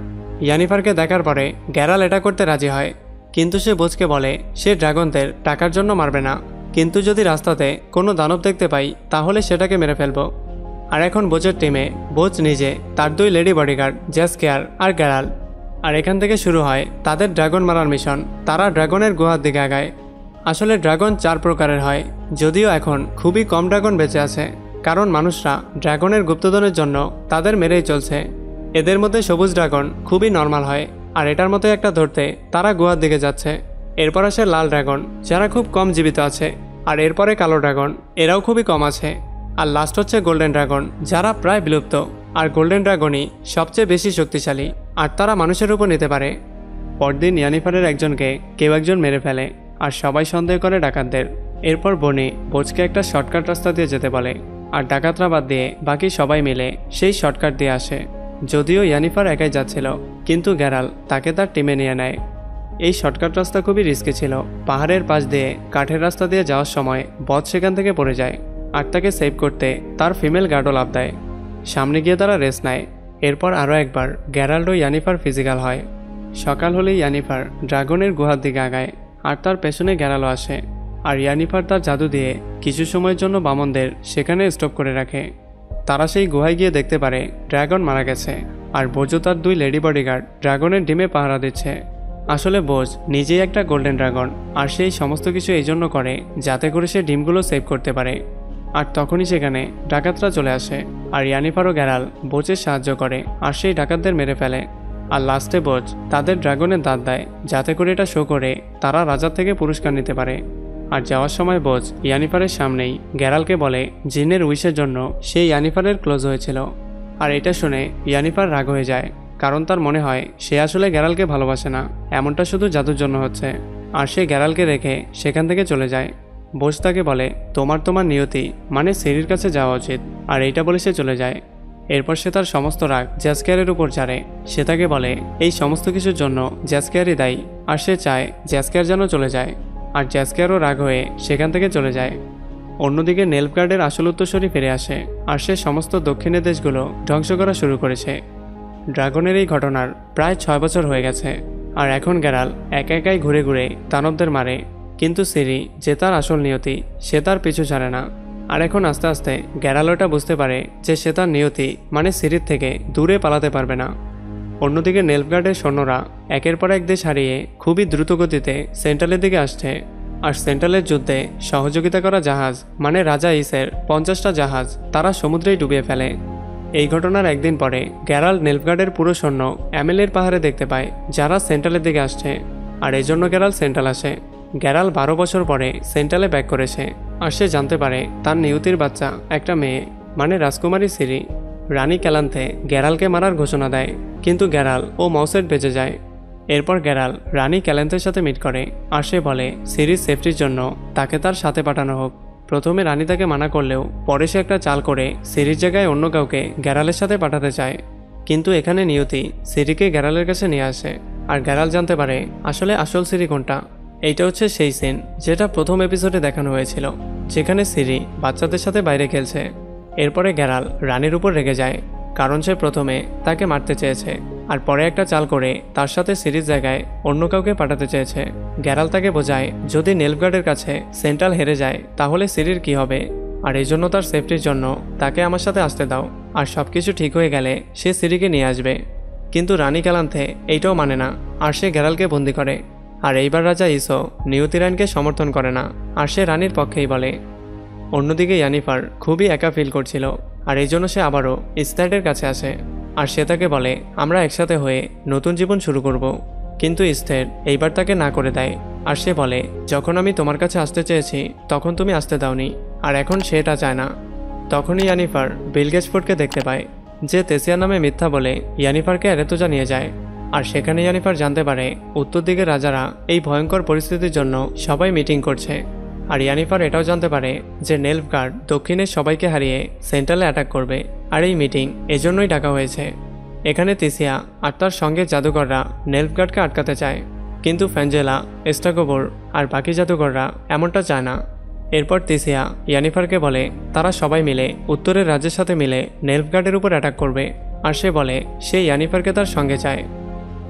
Speaker 1: ইয়ানিফারকে দেখার পরে গ্যারাল এটা করতে রাজি হয়, কিন্তু সে বোজকে বলে সে ড্রাগনদের টাকার জন্য মারবে না, কিন্তু যদি রাস্তাতে কোনো দানব দেখতে পাই তাহলে সেটাকে মেরে ফেলবো। আর এখন বোজের টিমে বোজ নিজে, তার 2 লেডি বডিগার্ড জ্যাসকেয়ার আর গ্যারাল। আর এখান থেকে শুরু হয় তাদের ড্রাগন মারার মিশন। তারা ড্রাগনের গুহার দিকে আগায়। আসলে ড্রাগন 4 প্রকারের হয়, যদিও এখন খুবই কম ড্রাগন বেঁচে আছে, কারণ মানুষরা ড্রাগনের গুপ্তধনের জন্য তাদের মেরেই চলছে। এদের মধ্যে সবুজ ড্রাগন খুবই নর্মাল হয়, আর এটার মতো একটা ধরতে তারা গুহার দিকে যাচ্ছে। এরপর আসে লাল ড্রাগন, যারা খুব কম জীবিত আছে, আর এরপরে কালো ড্রাগন, এরাও খুবই কম আছে। আর লাস্ট হচ্ছে গোল্ডেন ড্রাগন, যারা প্রায় বিলুপ্ত। আর গোল্ডেন ড্রাগনই সবচেয়ে বেশি শক্তিশালী, আর তারা মানুষের উপর নিতে পারে। পরদিন ইয়ানিফারের একজনকে কেউ একজন মেরে ফেলে, আর সবাই সন্দেহ করে ডাকাতদের। এরপর বনি বোজকে একটা শর্টকাট রাস্তা দিয়ে যেতে বলে, আর ডাকাতরা বাদ দিয়ে বাকি সবাই মিলে সেই শর্টকাট দিয়ে আসে। যদিও ইয়ানিফার একাই যাচ্ছিল, কিন্তু গ্যারাল তাকে তার টিমে নিয়ে নেয়। এই শর্টকাট রাস্তা খুবই রিস্কি ছিল। পাহাড়ের পাশ দিয়ে কাঠের রাস্তা দিয়ে যাওয়ার সময় বধ সেখান থেকে পড়ে যায়, আর তাকে সেভ করতে তার ফিমেল গার্ডও লাভ দেয়। সামনে গিয়ে তারা রেস্ট নেয়। এরপর আরও একবার গ্যারাল্ড ও ইয়ানিফার ফিজিক্যাল হয়। সকাল হলেই ইয়ানিফার ড্রাগনের গুহার দিকে আগায়, আর তার পেছনে গ্যারালও আসে। আর ইয়ানিফার তার জাদু দিয়ে কিছু সময়ের জন্য বামনদের সেখানে স্টপ করে রাখে। তারা সেই গুহায় গিয়ে দেখতে পারে ড্রাগন মারা গেছে, আর বোজও তার 2 লেডি বডিগার্ড ড্রাগনের ডিমে পাহারা দিচ্ছে। আসলে বোজ নিজেই একটা গোল্ডেন ড্রাগন, আর সেই সমস্ত কিছু এই জন্য করে যাতে করে সে ডিমগুলো সেভ করতে পারে। আর তখনই সেখানে ডাকাতরা চলে আসে, আর ইয়ানিফার ও গ্যারাল বোজের সাহায্য করে, আর সেই ডাকাতদের মেরে ফেলে। আর লাস্টে বোজ তাদের ড্রাগনের দাঁত দেয়, যাতে করে এটা শো করে তারা রাজার থেকে পুরস্কার নিতে পারে। আর যাওয়ার সময় বোজ ইয়ানিফারের সামনেই গ্যারালকে বলে জিনের উইশের জন্য সে ইয়ানিফারের ক্লোজ হয়েছিল। আর এটা শুনে ইয়ানিফার রাগ হয়ে যায়, কারণ তার মনে হয় সে আসলে গ্যারালকে ভালোবাসে না, এমনটা শুধু জাদুর জন্য হচ্ছে। আর সে গ্যারালকে রেখে সেখান থেকে চলে যায়। বোজ তাকে বলে তোমার নিয়তি মানে সিরির কাছে যাওয়া উচিত, আর এইটা বলে সে চলে যায়। এরপর সে তার সমস্ত রাগ জ্যাসকেয়ারের উপর ছাড়ে। সে তাকে বলে এই সমস্ত কিছুর জন্য জ্যাসকেয়ারই দায়ী, আর সে চায় জ্যাসকেয়ার যেন চলে যায়। আর জ্যাসকেয়ারও রাগ হয়ে সেখান থেকে চলে যায়। অন্যদিকে নেলফগার্ডের আসল উত্তরসূরি ফিরে আসে, আর সে সমস্ত দক্ষিণের দেশগুলো ধ্বংস করা শুরু করেছে। ড্রাগনের এই ঘটনার প্রায় 6 বছর হয়ে গেছে, আর এখন গ্যারাল একা একাই ঘুরে ঘুরে দানবদের মারে। কিন্তু সিরি, যে তার আসল নিয়তি, সে তার পিছু ছাড়ে না। আর এখন আস্তে আস্তে গ্যারাল ওটা বুঝতে পারে যে সে তার নিয়তি মানে সিরির থেকে দূরে পালাতে পারবে না। অন্যদিকে নেলফগার্ডের সৈন্যরা একের পর এক দেশ হারিয়ে খুবই দ্রুত গতিতে সেন্ট্রালের দিকে আসছে। আর সেন্ট্রালের যুদ্ধে সহযোগিতা করা জাহাজ মানে রাজা ইসের 50টা জাহাজ তারা সমুদ্রেই ডুবিয়ে ফেলে। এই ঘটনার একদিন পরে গ্যারাল নেলফগার্ডের পুরো সৈন্য অ্যামেলের পাহাড়ে দেখতে পায়, যারা সেন্ট্রালের দিকে আসছে। আর এই জন্য গ্যারাল সেন্ট্রাল আসে। গ্যারাল 12 বছর পরে সেন্ট্রালে ব্যাক করেছে, আর সে জানতে পারে তার নিয়তির বাচ্চা একটা মেয়ে মানে রাজকুমারী সিরি। রানী ক্যালান্থে গ্যারালকে মারার ঘোষণা দেয়, কিন্তু গ্যারাল ও মাউসেট বেঁচে যায়। এরপর গ্যারাল রানী ক্যালান্থের সাথে মিট করে, আর সে বলে সিরির সেফটির জন্য তাকে তার সাথে পাঠানো হোক। প্রথমে রানী তাকে মানা করলেও পরে সে একটা চাল করে সিরির জায়গায় অন্য কাউকে গ্যারালের সাথে পাঠাতে চায়। কিন্তু এখানে নিয়তি সিরিকে গ্যারালের কাছে নিয়ে আসে, আর গ্যারাল জানতে পারে আসলে আসল সিরি কোনটা। এইটা হচ্ছে সেই সিন যেটা প্রথম এপিসোডে দেখানো হয়েছিল, যেখানে সিরি বাচ্চাদের সাথে বাইরে খেলছে। এরপরে গ্যারাল রানীর উপর রেগে যায়, কারণ সে প্রথমে তাকে মারতে চেয়েছে, আর পরে একটা চাল করে তার সাথে সিরির জায়গায় অন্য কাউকে পাঠাতে চেয়েছে। গ্যারাল তাকে বোঝায় যদি নেলফগার্ডের কাছে সেন্ট্রাল হেরে যায় তাহলে সিরির কি হবে, আর এই জন্য তার সেফটির জন্য তাকে আমার সাথে আসতে দাও, আর সবকিছু ঠিক হয়ে গেলে সে সিরিকে নিয়ে আসবে। কিন্তু রানী ক্যালান্থে এইটাও মানে না, আর সে গ্যারালকে বন্দি করে। আর এইবার রাজা ইসো নিয়তিরানকে সমর্থন করে না, আর সে রানীর পক্ষেই বলে। অন্যদিকে ইয়ানিফার খুবই একা ফিল করছিল, আর এই জন্য সে আবারও ইস্তার্ডের কাছে আসে, আর সে তাকে বলে আমরা একসাথে হয়ে নতুন জীবন শুরু করব। কিন্তু ইস্তের এইবার তাকে না করে দেয়, আর সে বলে যখন আমি তোমার কাছে আসতে চেয়েছি তখন তুমি আসতে দাওনি, আর এখন সেটা চায় না। তখনই ইয়ানিফার বিল গেটসফোর্ডকে দেখতে পায়, যে তেসিয়া নামে মিথ্যা বলে ইয়ানিফারকে এরেতোজা নিয়ে যায়। আর সেখানে ইয়ানিফার জানতে পারে উত্তর দিকের রাজারা এই ভয়ঙ্কর পরিস্থিতির জন্য সবাই মিটিং করছে। আর ইয়ানিফার এটাও জানতে পারে যে নেলফগার্ড দক্ষিণের সবাইকে হারিয়ে সেন্ট্রালে অ্যাটাক করবে, আর এই মিটিং এজন্যই ডাকা হয়েছে। এখানে তিসিয়া আর তার সঙ্গে জাদুকররা নেলফগার্ডকে আটকাতে চায়, কিন্তু ফ্যাঞ্জেলা, এস্টাগোবর আর বাকি জাদুকররা এমনটা চায় না। এরপর তিসিয়া ইয়ানিফারকে বলে তারা সবাই মিলে উত্তরের রাজ্যের সাথে মিলে নেলফগার্ডের উপর অ্যাটাক করবে, আর সে বলে সে ইয়ানিফারকে তার সঙ্গে চায়।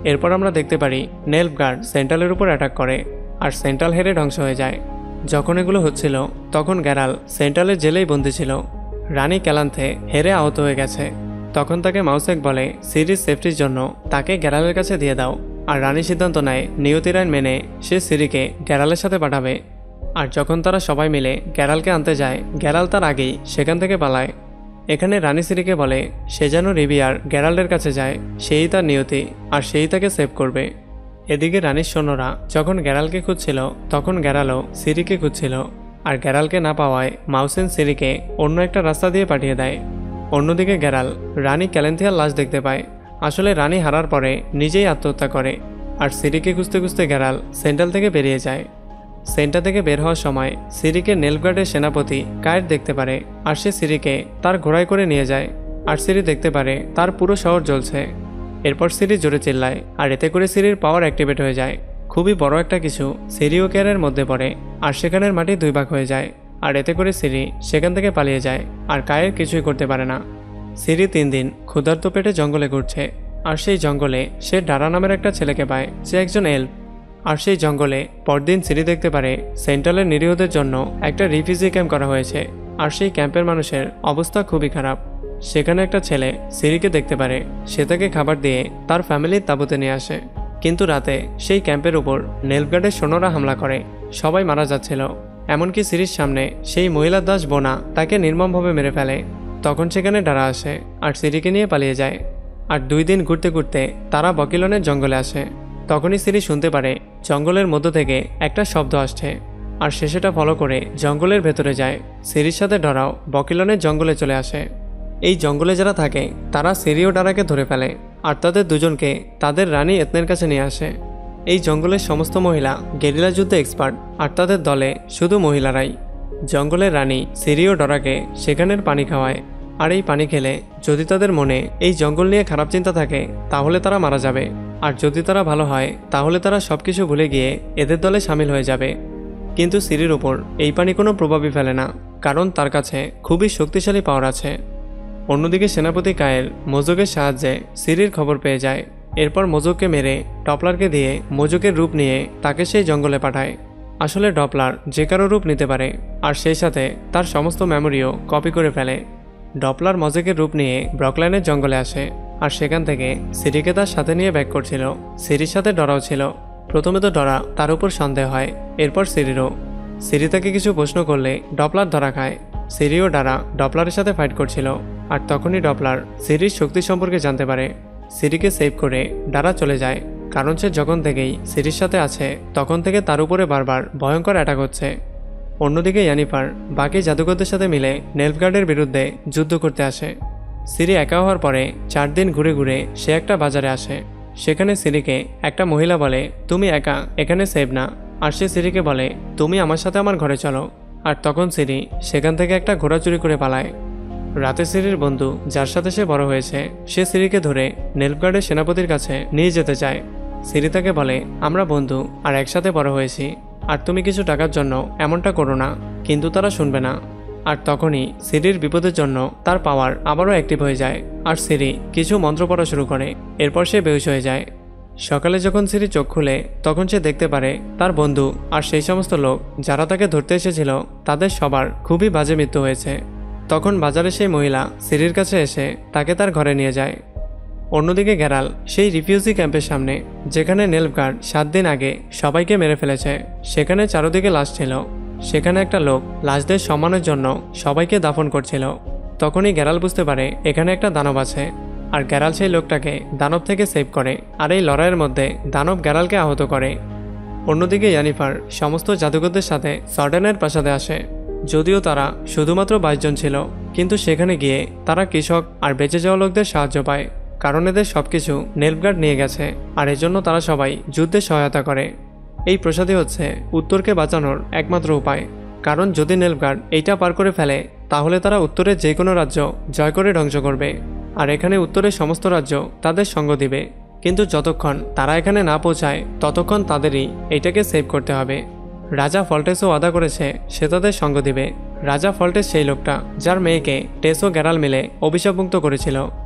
Speaker 1: এরপর আমরা দেখতে পারি নেলফগার্ড সেন্ট্রালের উপর অ্যাটাক করে আর সেন্ট্রাল হেরে ধ্বংস হয়ে যায়। যখন এগুলো হচ্ছিল তখন গ্যারাল সেন্ট্রালের জেলেই বন্দী ছিল। রানী ক্যালান্থে হেরে আহত হয়ে গেছে। তখন তাকে মাউসেক বলে সিরির সেফটির জন্য তাকে গ্যারালের কাছে দিয়ে দাও। আর রানী সিদ্ধান্ত নেয় নিয়তির আইন মেনে সে সিরিকে গ্যারালের সাথে পাঠাবে। আর যখন তারা সবাই মিলে গ্যারালকে আনতে যায়, গ্যারাল তার আগেই সেখান থেকে পালায়। এখানে রানী সিরিকে বলে সে যেন রিভিয়ার গ্যারাল্ডের কাছে যায়, সেই তার নিয়তি আর সেই তাকে সেভ করবে। এদিকে রানীর সৈন্যরা যখন গ্যারালকে খুঁজছিল তখন গ্যারালও সিরিকে খুঁজছিল। আর গ্যারালকে না পাওয়ায় মাউসেন সিরিকে অন্য একটা রাস্তা দিয়ে পাঠিয়ে দেয়। অন্যদিকে গ্যারাল রানী ক্যালেন্থিয়ার লাশ দেখতে পায়। আসলে রানী হারার পরে নিজেই আত্মহত্যা করে। আর সিরিকে খুঁজতে খুঁজতে গ্যারাল সেন্ট্রাল থেকে বেরিয়ে যায়। সেন্টার থেকে বের হওয়ার সময় সিরিকে নেলফগার্ডের সেনাপতি কায়ের দেখতে পারে। আর সে সিরিকে তার ঘোড়ায় করে নিয়ে যায়। আর সিরি দেখতে পারে তার পুরো শহর জ্বলছে। এরপর সিরি জোরে চিল্লায় আর এতে করে সিরির পাওয়ার অ্যাক্টিভেট হয়ে যায়। খুবই বড় একটা কিছু সিরি ও কেয়ারের মধ্যে পড়ে আর সেখানের মাটি 2 ভাগ হয়ে যায়। আর এতে করে সিরি সেখান থেকে পালিয়ে যায় আর কায়ের কিছুই করতে পারে না। সিরি 3 দিন ক্ষুধার্ত পেটে জঙ্গলে ঘুরছে। আর সেই জঙ্গলে সে ডারা নামের একটা ছেলেকে পায়, সে একজন এলফ। আর সেই জঙ্গলে পরদিন সিরি দেখতে পারে সেন্ট্রালের নিরীহদের জন্য একটা রিফিউজি ক্যাম্প করা হয়েছে। আর সেই ক্যাম্পের মানুষের অবস্থা খুবই খারাপ। সেখানে একটা ছেলে সিরিকে দেখতে পারে, সে তাকে খাবার দিয়ে তার ফ্যামিলির তাঁবুতে নিয়ে আসে। কিন্তু রাতে সেই ক্যাম্পের উপর নেলফগার্ডের সৈন্যরা হামলা করে, সবাই মারা যাচ্ছিল। এমনকি সিরির সামনে সেই মহিলা দাস বোনা তাকে নির্মমভাবে মেরে ফেলে। তখন সেখানে ডারা আসে আর সিরিকে নিয়ে পালিয়ে যায়। আর 2 দিন ঘুরতে ঘুরতে তারা বকিলনের জঙ্গলে আসে। তখনই সিরি শুনতে পারে জঙ্গলের মধ্য থেকে একটা শব্দ আসছে। আর সে সেটা ফলো করে জঙ্গলের ভেতরে যায়। সিরির সাথে ডরাও বকিলনের জঙ্গলে চলে আসে। এই জঙ্গলে যারা থাকে তারা সিরি ও ডারাকে ধরে ফেলে আর তাদের দুজনকে তাদের রানী এতনের কাছে নিয়ে আসে। এই জঙ্গলের সমস্ত মহিলা গেরিলা যুদ্ধে এক্সপার্ট আর তাদের দলে শুধু মহিলারাই। জঙ্গলের রানী সিরি ও ডরাকে সেখানের পানি খাওয়ায়। আর এই পানি খেলে যদি তাদের মনে এই জঙ্গল নিয়ে খারাপ চিন্তা থাকে তাহলে তারা মারা যাবে। আর যদি তারা ভালো হয় তাহলে তারা সবকিছু ভুলে গিয়ে এদের দলে সামিল হয়ে যাবে। কিন্তু সিরির ওপর এই পানি কোনো প্রভাবই ফেলে না, কারণ তার কাছে খুবই শক্তিশালী পাওয়ার আছে। অন্যদিকে সেনাপতি কায়ের মোজোকের সাহায্যে সিরির খবর পেয়ে যায়। এরপর মোজোককে মেরে ডপলারকে দিয়ে মোজোকের রূপ নিয়ে তাকে সেই জঙ্গলে পাঠায়। আসলে ডপলার যে কারো রূপ নিতে পারে আর সেই সাথে তার সমস্ত মেমোরিও কপি করে ফেলে। ডপলার মোজোকের রূপ নিয়ে ব্রকলাইনের জঙ্গলে আসে আর সেখান থেকে সিরিকে তার সাথে নিয়ে ব্যাক করছিল। সিরির সাথে ডরাও ছিল। প্রথমে তো ডরা তার উপর সন্দেহ হয়, এরপর সিরিরও। সিরি তাকে কিছু প্রশ্ন করলে ডপলার ধরা খায়। সিরি ও ডারা ডপলারের সাথে ফাইট করছিল আর তখনই ডপলার সিরির শক্তি সম্পর্কে জানতে পারে। সিরিকে সেভ করে ডারা চলে যায়, কারণ সে যখন থেকেই সিরির সাথে আছে তখন থেকে তার উপরে বারবার ভয়ঙ্কর অ্যাটাক হচ্ছে। অন্যদিকে ইয়ানিফার বাকি জাদুকরদের সাথে মিলে নেলফগার্ডের বিরুদ্ধে যুদ্ধ করতে আসে। সিরি একা হওয়ার পরে 4 দিন ঘুরে ঘুরে সে একটা বাজারে আসে। সেখানে সিরিকে একটা মহিলা বলে তুমি একা এখানে সেভ না। আর সে সিরিকে বলে তুমি আমার সাথে আমার ঘরে চলো। আর তখন সিরি সেখান থেকে একটা ঘোড়া চুরি করে পালায়। রাতে সিরির বন্ধু যার সাথে সে বড় হয়েছে সে সিরিকে ধরে নেলফগার্ডের সেনাপতির কাছে নিয়ে যেতে চায়। সিরি তাকে বলে আমরা বন্ধু আর একসাথে বড় হয়েছি, আর তুমি কিছু টাকার জন্য এমনটা করো না। কিন্তু তারা শুনবে না। আর তখনই সিরির বিপদের জন্য তার পাওয়ার আবারও অ্যাক্টিভ হয়ে যায় আর সিরি কিছু মন্ত্র পড়া শুরু করে। এরপর সে বেহুশ হয়ে যায়। সকালে যখন সিরি চোখ খুলে তখন সে দেখতে পারে তার বন্ধু আর সেই সমস্ত লোক যারা তাকে ধরতে এসেছিল তাদের সবার খুবই বাজে মৃত্যু হয়েছে। তখন বাজারে সেই মহিলা সিরির কাছে এসে তাকে তার ঘরে নিয়ে যায়। অন্যদিকে গ্যারাল সেই রিফিউজি ক্যাম্পের সামনে, যেখানে নেলফগার্ড 7 দিন আগে সবাইকে মেরে ফেলেছে, সেখানে চারদিকে লাশ ছিল। সেখানে একটা লোক লাশদের সম্মানের জন্য সবাইকে দাফন করছিল। তখনই গ্যারাল বুঝতে পারে এখানে একটা দানব আছে। আর গ্যারাল সেই লোকটাকে দানব থেকে সেভ করে। আর এই লড়াইয়ের মধ্যে দানব গ্যারালকে আহত করে। অন্যদিকে ইয়ানিফার সমস্ত জাদুকরদের সাথে সর্ডেনের প্রাসাদে আসে। যদিও তারা শুধুমাত্র 22 জন ছিল, কিন্তু সেখানে গিয়ে তারা কৃষক আর বেঁচে যাওয়া লোকদের সাহায্য পায়, কারণ এদের সবকিছু নেলফগার্ড নিয়ে গেছে। আর এজন্য তারা সবাই যুদ্ধে সহায়তা করে। এই প্রাসাদই হচ্ছে উত্তরকে বাঁচানোর একমাত্র উপায়, কারণ যদি নেলফগার্ড এইটা পার করে ফেলে তাহলে তারা উত্তরের যে কোনো রাজ্য জয় করে ধ্বংস করবে। আর এখানে উত্তরের সমস্ত রাজ্য তাদের সঙ্গ দিবে। কিন্তু যতক্ষণ তারা এখানে না পৌঁছায় ততক্ষণ তাদেরই এটাকে সেভ করতে হবে। রাজা ফল্টেসও ওয়াদা করেছে সে তাদের সঙ্গ দিবে। রাজা ফল্টেস সেই লোকটা যার মেয়েকে টেস ও গ্যারাল মিলে অভিশাপমুক্ত করেছিল।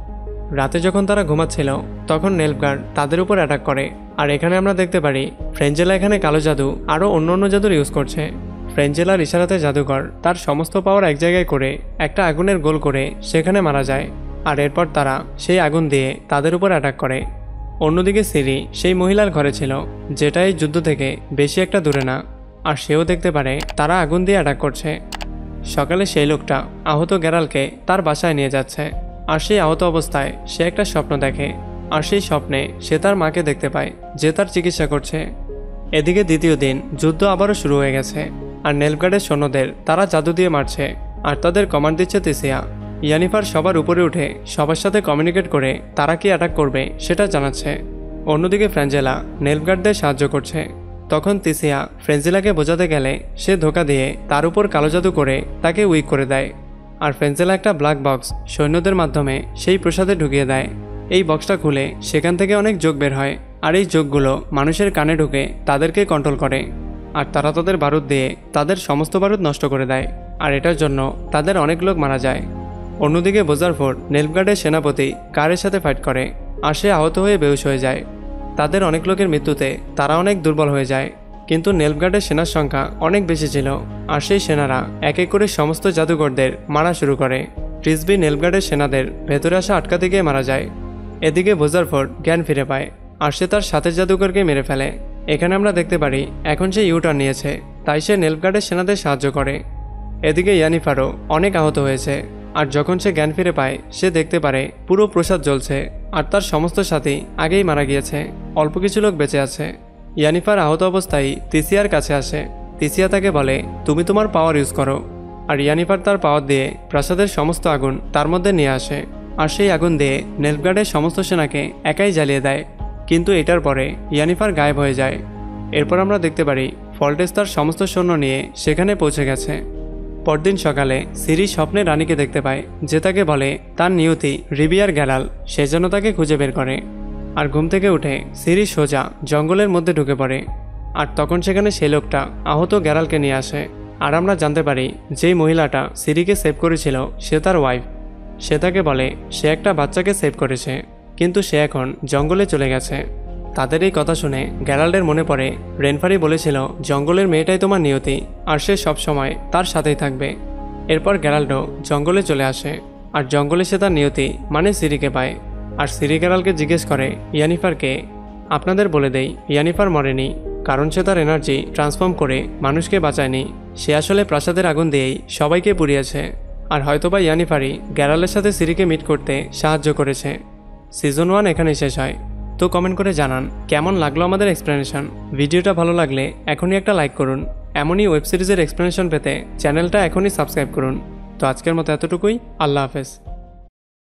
Speaker 1: রাতে যখন তারা ঘুমাচ্ছিল তখন নেলফগার্ড তাদের উপর অ্যাটাক করে। আর এখানে আমরা দেখতে পারি ফ্রেঞ্জেলা এখানে কালো জাদু আরও অন্য জাদুর ইউজ করছে। ফ্রেঞ্জেলার ইশারাতে জাদুকর তার সমস্ত পাওয়ার এক জায়গায় করে একটা আগুনের গোল করে সেখানে মারা যায়। আর এরপর তারা সেই আগুন দিয়ে তাদের উপর অ্যাটাক করে। অন্যদিকে সিরি সেই মহিলার ঘরে ছিল, যেটা এই যুদ্ধ থেকে বেশি একটা দূরে না। আর সেও দেখতে পারে তারা আগুন দিয়ে অ্যাটাক করছে। সকালে সেই লোকটা আহত গ্যারালকে তার বাসায় নিয়ে যাচ্ছে। আর সেই আহত অবস্থায় সে একটা স্বপ্ন দেখে। আর সেই স্বপ্নে সে তার মাকে দেখতে পায় যে তার চিকিৎসা করছে। এদিকে দ্বিতীয় দিন যুদ্ধ আবারও শুরু হয়ে গেছে। আর নেলফগার্ডের সৈন্যদের তারা জাদু দিয়ে মারছে। আর তাদের কমান্ড দিচ্ছে তিসিয়া। ইয়ানিফার সবার উপরে উঠে সবার সাথে কমিউনিকেট করে তারা কি অ্যাটাক করবে সেটা জানাচ্ছে। অন্যদিকে ফ্রেঞ্জেলা নেলফগার্ডদের সাহায্য করছে। তখন তিসিয়া ফ্রেঞ্জেলাকে বোঝাতে গেলে সে ধোকা দিয়ে তার উপর কালো জাদু করে তাকে উইক করে দেয়। আর ফ্রেঞ্জেলা একটা ব্ল্যাক বক্স সৈন্যদের মাধ্যমে সেই প্রাসাদে ঢুকিয়ে দেয়। এই বক্সটা খুলে সেখান থেকে অনেক যোগ বের হয়। আর এই যোগগুলো মানুষের কানে ঢুকে তাদেরকে কন্ট্রোল করে। আর তারা তাদের বারুদ দিয়ে তাদের সমস্ত বারুদ নষ্ট করে দেয়। আর এটার জন্য তাদের অনেক লোক মারা যায়। অন্যদিকে বোজারফোর্ড নেলফগার্ডের সেনাপতি কারের সাথে ফাইট করে। আর সে আহত হয়ে বেহুশ হয়ে যায়। তাদের অনেক লোকের মৃত্যুতে তারা অনেক দুর্বল হয়ে যায়। কিন্তু নেলফগার্ডের সেনার সংখ্যা অনেক বেশি ছিল। আর সেই সেনারা এক এক করে সমস্ত জাদুঘরদের মারা শুরু করে। ট্রিসবি নেলফগার্ডের সেনাদের ভেতরে আসা আটকাতে গিয়ে মারা যায়। এদিকে বোজারফোর্ড জ্ঞান ফিরে পায়। আর সে তার সাথে জাদুকরকে মেরে ফেলে। এখানে আমরা দেখতে পারি এখন সে ইউটার্ন নিয়েছে, তাই সে নেলফগার্ডের সেনাদের সাহায্য করে। এদিকে ইয়ানিফারও অনেক আহত হয়েছে। আর যখন সে জ্ঞান ফিরে পায় সে দেখতে পারে পুরো প্রাসাদ জ্বলছে। আর তার সমস্ত সাথী আগেই মারা গিয়েছে, অল্প কিছু লোক বেঁচে আছে। ইয়ানিফার আহত অবস্থায় তিসিয়ার কাছে আসে। তিসিয়া তাকে বলে তুমি তোমার পাওয়ার ইউজ করো। আর ইয়ানিফার তার পাওয়ার দিয়ে প্রাসাদের সমস্ত আগুন তার মধ্যে নিয়ে আসে। আর সেই আগুন দিয়ে নেলফগার্ডের সমস্ত সেনাকে একাই জ্বালিয়ে দেয়। কিন্তু এটার পরে ইয়ানিফার গায়েব হয়ে যায়। এরপর আমরা দেখতে পারি ফল্টেস তার সমস্ত সৈন্য নিয়ে সেখানে পৌঁছে গেছে। পরদিন সকালে সিরি স্বপ্নে রানীকে দেখতে পায়, যে তাকে বলে তার নিয়তি রিবিয়ার গ্যারাল সে যেন তাকে খুঁজে বের করে। আর ঘুম থেকে উঠে সিরি সোজা জঙ্গলের মধ্যে ঢুকে পড়ে। আর তখন সেখানে সেই লোকটা আহত গ্যারালকে নিয়ে আসে। আর আমরা জানতে পারি যেই মহিলাটা সিরিকে সেভ করেছিল সে তার ওয়াইফ। সে তাকে বলে সে একটা বাচ্চাকে সেভ করেছে, কিন্তু সে এখন জঙ্গলে চলে গেছে। তাদের এই কথা শুনে গ্যারাল্ডের মনে পড়ে রেনফারি বলেছিল জঙ্গলের মেয়েটাই তোমার নিয়তি, আর সে সবসময় তার সাথেই থাকবে। এরপর গ্যারাল্ডও জঙ্গলে চলে আসে। আর জঙ্গলে সে তার নিয়তি মানে সিরিকে পায়। আর সিরি গ্যারালকে জিজ্ঞেস করে ইয়ানিফারকে। আপনাদের বলে দেই ইয়ানিফার মরেনি, কারণ সে তার এনার্জি ট্রান্সফর্ম করে মানুষকে বাঁচায়নি। সে আসলে প্রাসাদের আগুন দিয়েই সবাইকে পুড়িয়েছে। আর হয়তোবা ইয়ানিফারই গ্যারালের সাথে সিরিকে মিট করতে সাহায্য করেছে। সিজন 1 এখানেই শেষ হয়। তো কমেন্ট করে জানান কেমন লাগলো আমাদের এক্সপ্লেনেশন। ভিডিওটা ভালো লাগলে এখনই একটা লাইক করুন। এমনই ওয়েব সিরিজের এক্সপ্লেনেশন পেতে চ্যানেলটা এখনই সাবস্ক্রাইব করুন। তো আজকের মতো এতটুকুই। আল্লাহ হাফেজ।